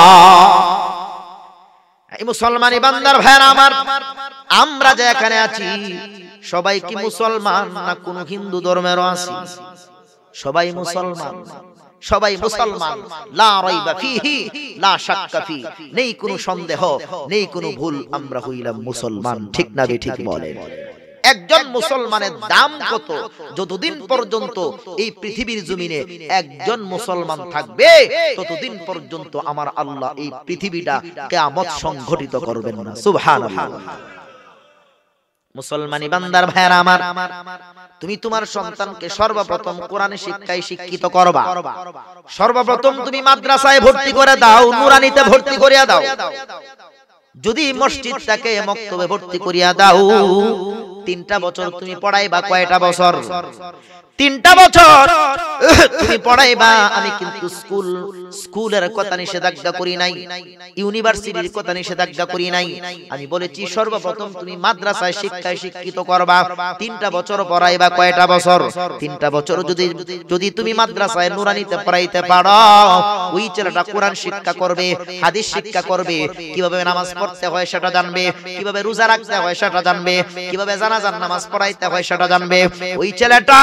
এই মুসলমানি বান্দার ভাইরা আমার, আমরা যে এখানে আছি সবাই কি মুসলমান না কোন হিন্দু ধর্মের আছি? সবাই মুসলমান, সবাই মুসলমান, লা রাইবা ফিহি লা শাক্কা ফি, নেই কোনো সন্দেহ, নেই কোনো ভুল, আমরা হইলাম মুসলমান, ঠিক না ঠিক বলেন? একজন মুসলমানের দাম কত? যতদিন পর্যন্ত এই পৃথিবীর জমিনে একজন মুসলমান থাকবে, ততদিন পর্যন্ত আমার আল্লাহ এই পৃথিবীটা কিয়ামত সংঘটিত করবেন না। সুবহানাল্লাহ। মুসলমানি বান্দার ভাইরা আমার, তুমি তোমার সন্তানকে সর্বপ্রথম কোরআন শিক্ষায় শিক্ষিত করবা। সর্বপ্রথম তুমি মাদ্রাসায় ভর্তি করে দাও, নুরানিতে ভর্তি করিয়া দাও। যদি মসজিদটাকে মক্তবে ভর্তি করিয়া দাও, তিনটা বছর তুমি পড়াইবা। কয়টা বছর? তিনটা বছর তুমি পড়াইবা। আমি কিন্তু স্কুল স্কুলের কথা নিষেধাজ্ঞা করি নাই, ইউনিভার্সিটির কথা নিষেধাজ্ঞা করি নাই। আমি বলেছি সর্বপ্রথম তুমি মাদ্রাসায় শিক্ষায় শিক্ষিত করবা। তিনটা বছর পড়াইবা। কয়টা বছর? তিনটা বছর। যদি যদি তুমি মাদ্রাসায় নুরানিতে পড়াইতে পারো, ওই ছেলেটা কোরআন শিক্ষা করবে, হাদিস শিক্ষা করবে, কিভাবে নামাজ পড়তে হয় সেটা জানবে, কিভাবে রোজা রাখতে হয় সেটা জানবে, কিভাবে জানাজার নামাজ পড়াইতে হয় সেটা জানবে। ওই ছেলেটা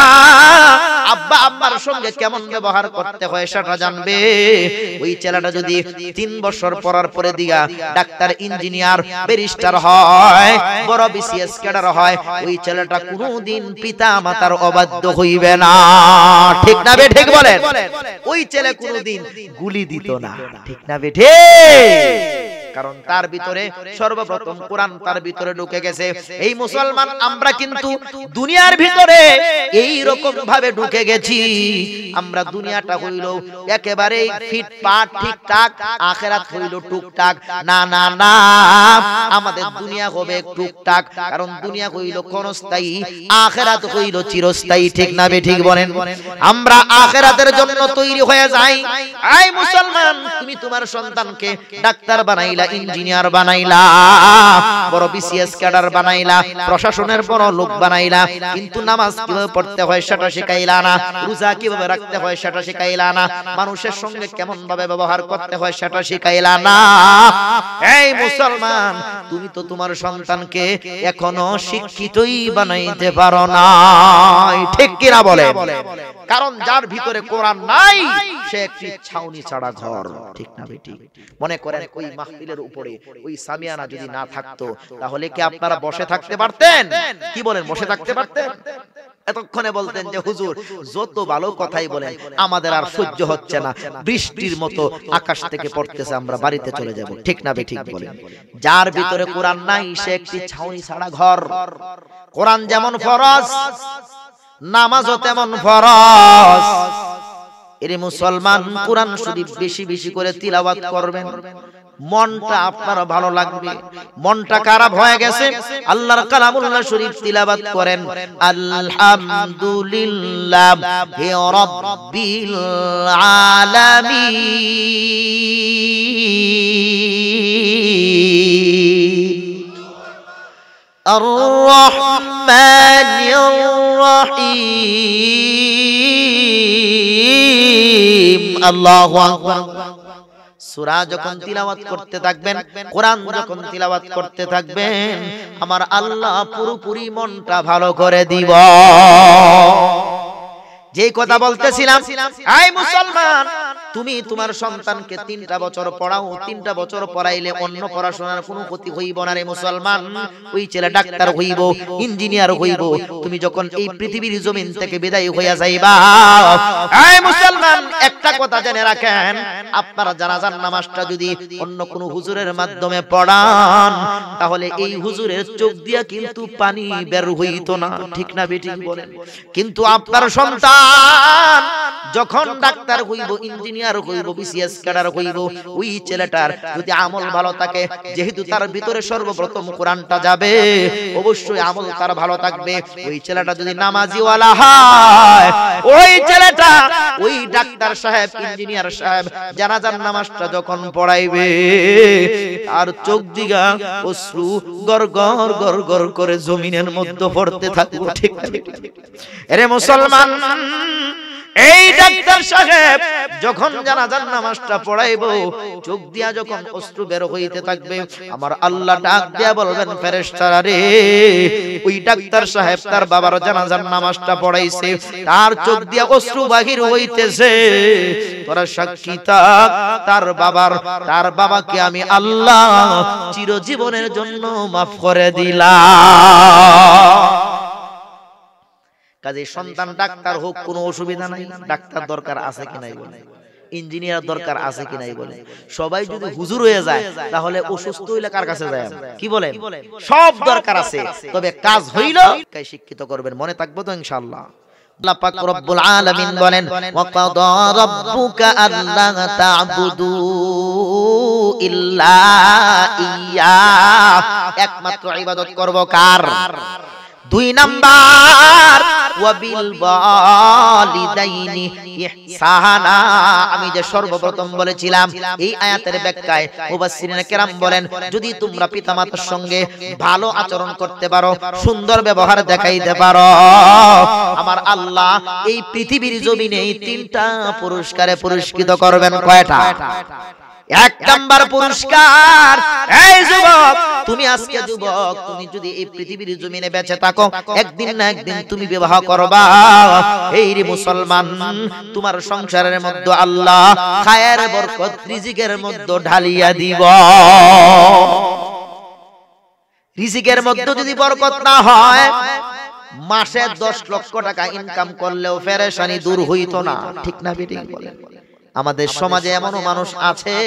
আব্বা আম্মার সঙ্গে কেমন ব্যবহার করতে হয় সেটা জানবে। ওই ছেলেটা যদি তিন বছর পড়ার পরে দিয়া ডাক্তার, ইঞ্জিনিয়ার, ব্যারিস্টার হয়, বড় বিসিএস ক্যাডার হয়, ওই ছেলেটা কোনোদিন পিতা মাতার অবাধ্য হইবে না। ঠিক না বে ঠিক বলেন? ওই ছেলে কোনোদিন গুলি দিত না। ঠিক না বে ঠিক? কারণ তার ভিতরে সর্বপ্রথম কোরআন তার ভিতরে ঢুকে গেছে। এই মুসলমান আমরা কিন্তু দুনিয়ার ভিতরে এই রকম ভাবে ঢুকে গেছি, আমরা দুনিয়াটা হইল একেবারে ফিটফাট ঠিকঠাক, আখিরাত হইল টুকটাক। না না না, আমাদের দুনিয়া হবে টুকটাক, কারণ দুনিয়া হইল ক্ষণস্থায়ী, আখিরাত হইল চিরস্থায়ী। ঠিক না বে ঠিক বলেন? আমরা আখিরাতের জন্য তৈরি হয়ে যাই। এই মুসলমান, তুমি তোমার সন্তানকে ডাক্তার বানাইলা, ইঞ্জিনিয়ার বানাইলা, বড় বিসিএস ক্যাডার বানাইলা, প্রশাসনের বড় লোক বানাইলা, কিন্তু নামাজ কিভাবে পড়তে হয় সেটা শিখাইলা না, রোজা কিভাবে রাখতে হয় সেটা শিখাইলা না, মানুষের সঙ্গে কেমন ভাবে ব্যবহার করতে হয় সেটা শিখাইলা না। এই মুসলমান, তুমি তো তোমার সন্তানকে এখনো শিক্ষিতই বানাইতে পারো না। ঠিক কিনা বলে? কারণ যার ভিতরে কোরআন নাই সে একটি ছাউনি ছাড়া ঘর। ঠিক না বেটি? মনে করেন ওই মাহফিলের উপরে ওই সামিয়ানা যদি না থাকতো, তাহলে কি আপনারা বসে থাকতে পারতেন? কি বলেন, বসে থাকতে পারতেন? এতক্ষণে বলতেন যে হুজুর যত ভালো কথাই বলেন, আমাদের আর সহ্য হচ্ছে না, বৃষ্টির মতো আকাশ থেকে পড়তেছে, আমরা বাড়িতে চলে যাব। ঠিক না বেটি বলেন? যার ভিতরে কোরআন নাই সে একটি ছাউনি ছাড়া ঘর। কোরআন যেমন ফরজ, নামাজও তেমন ফরজ। এরে মুসলমান, কোরআন শরীফ বেশি বেশি করে তিলাওয়াত করবেন, মনটা আপনার ভালো লাগবে। মনটা খারাপ হয়ে গেছে, আল্লাহর কালামুল্লাহ শরীফ তিলাওয়াত করেন। আলহামদুলিল্লাহি রাব্বিল আলামিন আর-রাহমানির রাহিম। আল্লাহু আকবার। সূরা যখন তিলাওয়াত করতে থাকবেন, কোরআন যখন তিলাওয়াত করতে থাকবেন, আমার আল্লাহ পুরোপুরি মনটা ভালো করে দিব। যে কথা বলতেছিলাম, এই মুসলমান, তুমি তোমার সন্তানকে তিনটা বছর পড়াও, তিনটা বছর পড়াইলে অন্য পড়াশোনার কোনো ক্ষতি হইব না রে মুসলমান। ওই ছেলে ডাক্তার হইব, ইঞ্জিনিয়ার হইব। তুমি যখন এই পৃথিবীর জমিন থেকে বিদায় হইয়া যাইবা, এই মুসলমান, একটা কথা জেনে রাখেন, আপনারা জানাজার নামাজটা যদি অন্য কোনো হুজুরের মাধ্যমে পড়ান, তাহলে এই হুজুরের চোখ দিয়া কিন্তু পানি বের হইতো না। ঠিক না বেটি বলেন? কিন্তু আপনার সন্তান যখন ডাক্তার হইব, ইঞ্জিনিয়ার হইব, বিসিএস ক্যাডার হইব, ওই ছেলেটার যদি আমল ভালো থাকে, যেহেতু তার ভিতরে সর্বপ্রথম কোরআনটা যাবে, অবশ্যই আমল তার ভালো থাকবে। ওই ছেলেটা যদি নামাজিওয়ালা হয়, ওই ছেলেটা ওই ডাক্তার সাহেব, ইঞ্জিনিয়ার সাহেব জানাজার নামাজটা যখন পড়াইবে, আর চোখ দিগা অশ্রু গর গর গর গর করে জমিনের মধ্যে পড়তে থাকবে। ঠিক আছে? আরে মুসলমান, এই ডাক্তার সাহেব যখন জানাজার নামাজটা পড়াইবো, চোখ দিয়া যখন অশ্রু বের হইতে থাকবে, আমার আল্লাহ ডাক দিয়া বলবেন, ফেরেশতারা রে, ওই ডাক্তার সাহেব তার বাবার জানাজার নামাজটা পড়াইছে, তার চোখ দিয়া অশ্রু বাহির হইতেছে, তোরা সাক্ষী থাক, তার বাবার তার বাবাকে আমি আল্লাহ চিরজীবনের জন্য মাফ করে দিলাম। কাজে সন্তান ডাক্তার হোক, কোনো অসুবিধা নাই। ডাক্তার দরকার আছে কি নাই বলে, ইঞ্জিনিয়ার দরকার আছে কি নাই বলে। সবাই যদি হুজুর হয়ে যায়, তাহলে অসুস্থ হইলে কার কাছে যায়? কি বলেন? সব দরকার আছে, তবে কাজ হইল শিক্ষিত করবেন। মনে থাকবো তো ইনশাআল্লাহ। আল্লাহ পাক রব্বুল আলামিন বলেন, ওয়া কাদা রাব্বুকা আল্লা তা'বুদু ইল্লা ইয়্যা, একমাত্র ইবাদত করব কার? দুই নাম্বার, ওয়াবিল ওয়ালিদাইনি ইহসানা। আমি যে সর্বপ্রথম বলেছিলাম, এই আয়াতের ব্যাখ্যায় মুফাসসিরিনে কেরাম বলেন, যদি তোমরা পিতামাতার সঙ্গে ভালো আচরণ করতে পারো, সুন্দর ব্যবহার দেখাইতে পারো, আমার আল্লাহ এই পৃথিবীর জমিনে এই তিনটা পুরস্কারে পুরস্কৃত করবেন। কয়টা? এক নাম্বার পুরস্কার। এই যুবক, তুমি আজকে যুবক, তুমি যদি এই পৃথিবীর জমিনে বেঁচে থাকো, একদিন না একদিন তুমি বিবাহ করবা। এই রে মুসলমান, তোমার সংসারের মধ্যে আল্লাহ খায়ের বরকত রিজিকের মধ্যে ঢালিয়া দিব। রিজিকের মধ্যে যদি বরকত না হয়, মাসে দশ লক্ষ টাকা ইনকাম করলেও পেরেশানি দূর হইতো না। ঠিক না বেঠিক বলেন? আমাদের সমাজে এমনও মানুষ আছে,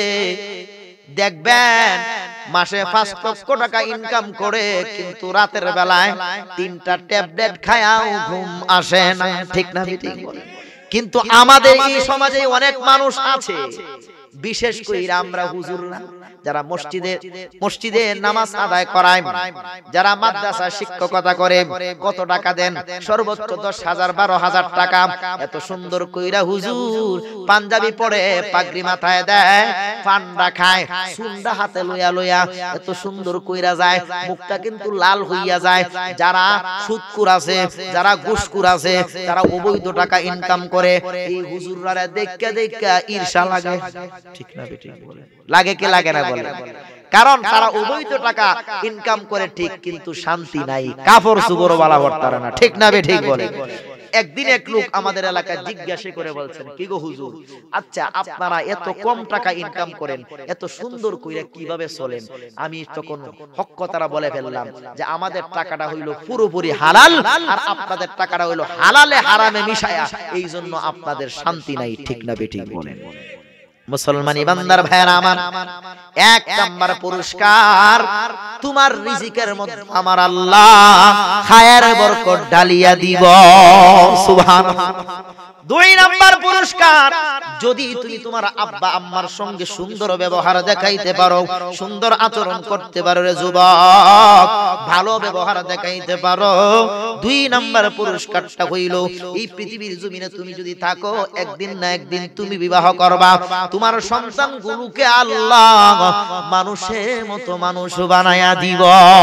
দেখবেন মাসে পাঁচ লক্ষ টাকা ইনকাম করে, কিন্তু রাতের বেলায় তিনটা ট্যাবলেট খায়াও ঘুম আসে না। ঠিক না বেঠিক বলেন? কিন্তু আমাদের এই সমাজে অনেক মানুষ আছে, বিশেষ করে আমরা হুজুররা যারা মসজিদে মসজিদে নামাজ আদায় করায়, যারা মাদ্রাসা শিক্ষকতা করে, কত টাকা দেন? সর্বোচ্চ দশ হাজার বারো হাজার টাকা। এত সুন্দর কইরা হুজুর পাঞ্জাবি পরে, পাগড়ি মাথায় দেয়, পান্ডা খায়, সুন্দা হাতে লইয়া লইয়া এত সুন্দর কইরা যায়, মুখটা কিন্তু লাল হইয়া যায়। যারা সুদকুর আছে, যারা ঘুষখোর আছে, যারা অবৈধ টাকা ইনকাম করে, এই হুজুররা দেখা দেখা ঈর্ষা লাগে। ঠিক না বেঠিক বলে? লাগে কি লাগে না বলে? কারণ তারা অবৈধ টাকা ইনকাম করে ঠিক, কিন্তু শান্তি নাই, কাপড় চোপড় বালা ভরতারে না। ঠিক না বেঠিক বলে? একদিন এক লোক আমাদের এলাকায় জিজ্ঞাসা করে বলছেন, কি গো হুজুর, আচ্ছা আপনারা এত কম টাকা ইনকাম করেন, এত সুন্দর কইরা কিভাবে চলেন? আমি তখন হক কথাটা বলে ফেললাম যে আমাদের টাকাটা হইলো পুরোপুরি হালাল, আর আপনাদের টাকাটা হইলো হালালে হারামে মিশায়া, এই জন্য আপনাদের শান্তি নাই। ঠিক না বেঠিক বলেন? মুসলমান ইমানদার ভাইরা আমার, এক নাম্বার পুরস্কার, তোমার রিজিকের মধ্যে আমার আল্লাহ খায়ের বরকত ঢালিয়া দিব। সুবহানাল্লাহ। দুই নাম্বার পুরস্কার, যদি তুমি তোমার আব্বা আম্মার সঙ্গে সুন্দর ব্যবহার দেখাইতে পারো, সুন্দর আচরণ করতে পারো রে যুবক, ভালো ব্যবহার দেখাইতে পারো, দুই নাম্বার পুরস্কারটা হইল, এই পৃথিবীর জমিনে তুমি যদি থাকো, একদিন না একদিন তুমি বিবাহ করবা। তোমার সন্তানগুলোকে আল্লাহ মানুষের মতো মানুষ বানায়া দিব।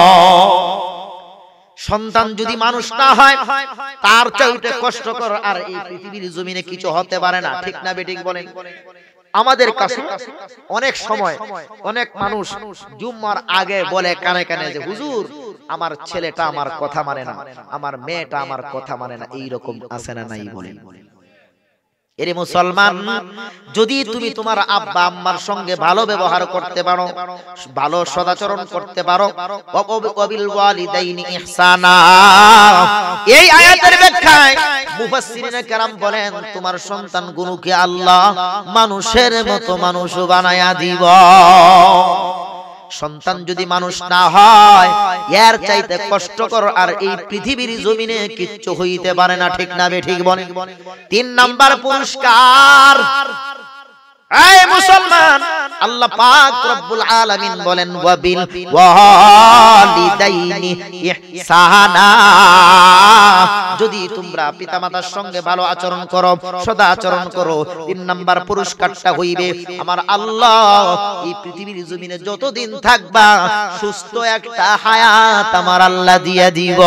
সন্তান যদি মানুষ না হয়, তার চাইতে কষ্টকর আর এই পৃথিবীর জমিনে কিছু হতে পারে না। ঠিক না বেঠিক বলেন? আমাদের কাছে অনেক সময় অনেক মানুষ জুম্মার আগে বলে কানে কানে যে হুজুর আমার ছেলেটা আমার কথা মানে না, আমার মেয়েটা আমার কথা মানে না। এইরকম আছে না নাই বলেন? এরে মুসলমান, যদি তুমি তোমার আব্বা আম্মার সঙ্গে ভালো ব্যবহার করতে পারো, ভালো সদাচরণ করতে পারো, ওয়াবিল ওয়ালিদাইনি ইহসানা, এই আয়াতের ব্যাখ্যায় মুফাসসিরিনে কেরাম বলেন তোমার সন্তানগুলোকে আল্লাহ মানুষের মতো মানুষ বানায়া দিব। সন্তান যদি মানুষ না হয়, এর চাইতে কষ্টকর আর এই পৃথিবীর জমিনে কিচ্ছু হইতে পারে না। ঠিক না বেঠিক বলেন? তিন নাম্বার পুরস্কার, এই মুসলমান, আল্লাহ পাক রব্বুল আলামিন বলেন ওয়াবিল ওয়ালিদাইনি ইহসানা, যদি তোমরা পিতামাতার সঙ্গে ভালো আচরণ করো, সদা আচরণ করো, তিন নাম্বার পুরস্কারটা হইবে আমার আল্লাহ এই পৃথিবীর জমিনে যতদিন থাকবা সুস্থ একটা হায়াত আমার আল্লাহ দিয়া দিব।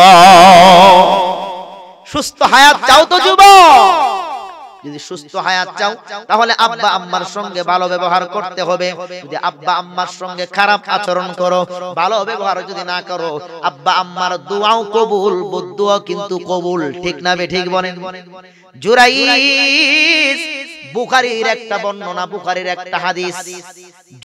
সুস্থ হায়াত চাও তো যুবক? যদি সুস্থ হায়াত চাও, তাহলে আব্বা আম্মার সঙ্গে ভালো ব্যবহার করতে হবে। যদি আব্বা আম্মার সঙ্গে খারাপ আচরণ করো, ভালো ব্যবহার যদি না করো, আব্বা আম্মার দোয়াও কবুল, বদদুয়াও কিন্তু কবুল। ঠিক না বেঠিক বলেন? জুরাইস, বুখারীর একটা বর্ণনা, বুখারীর একটা হাদিস,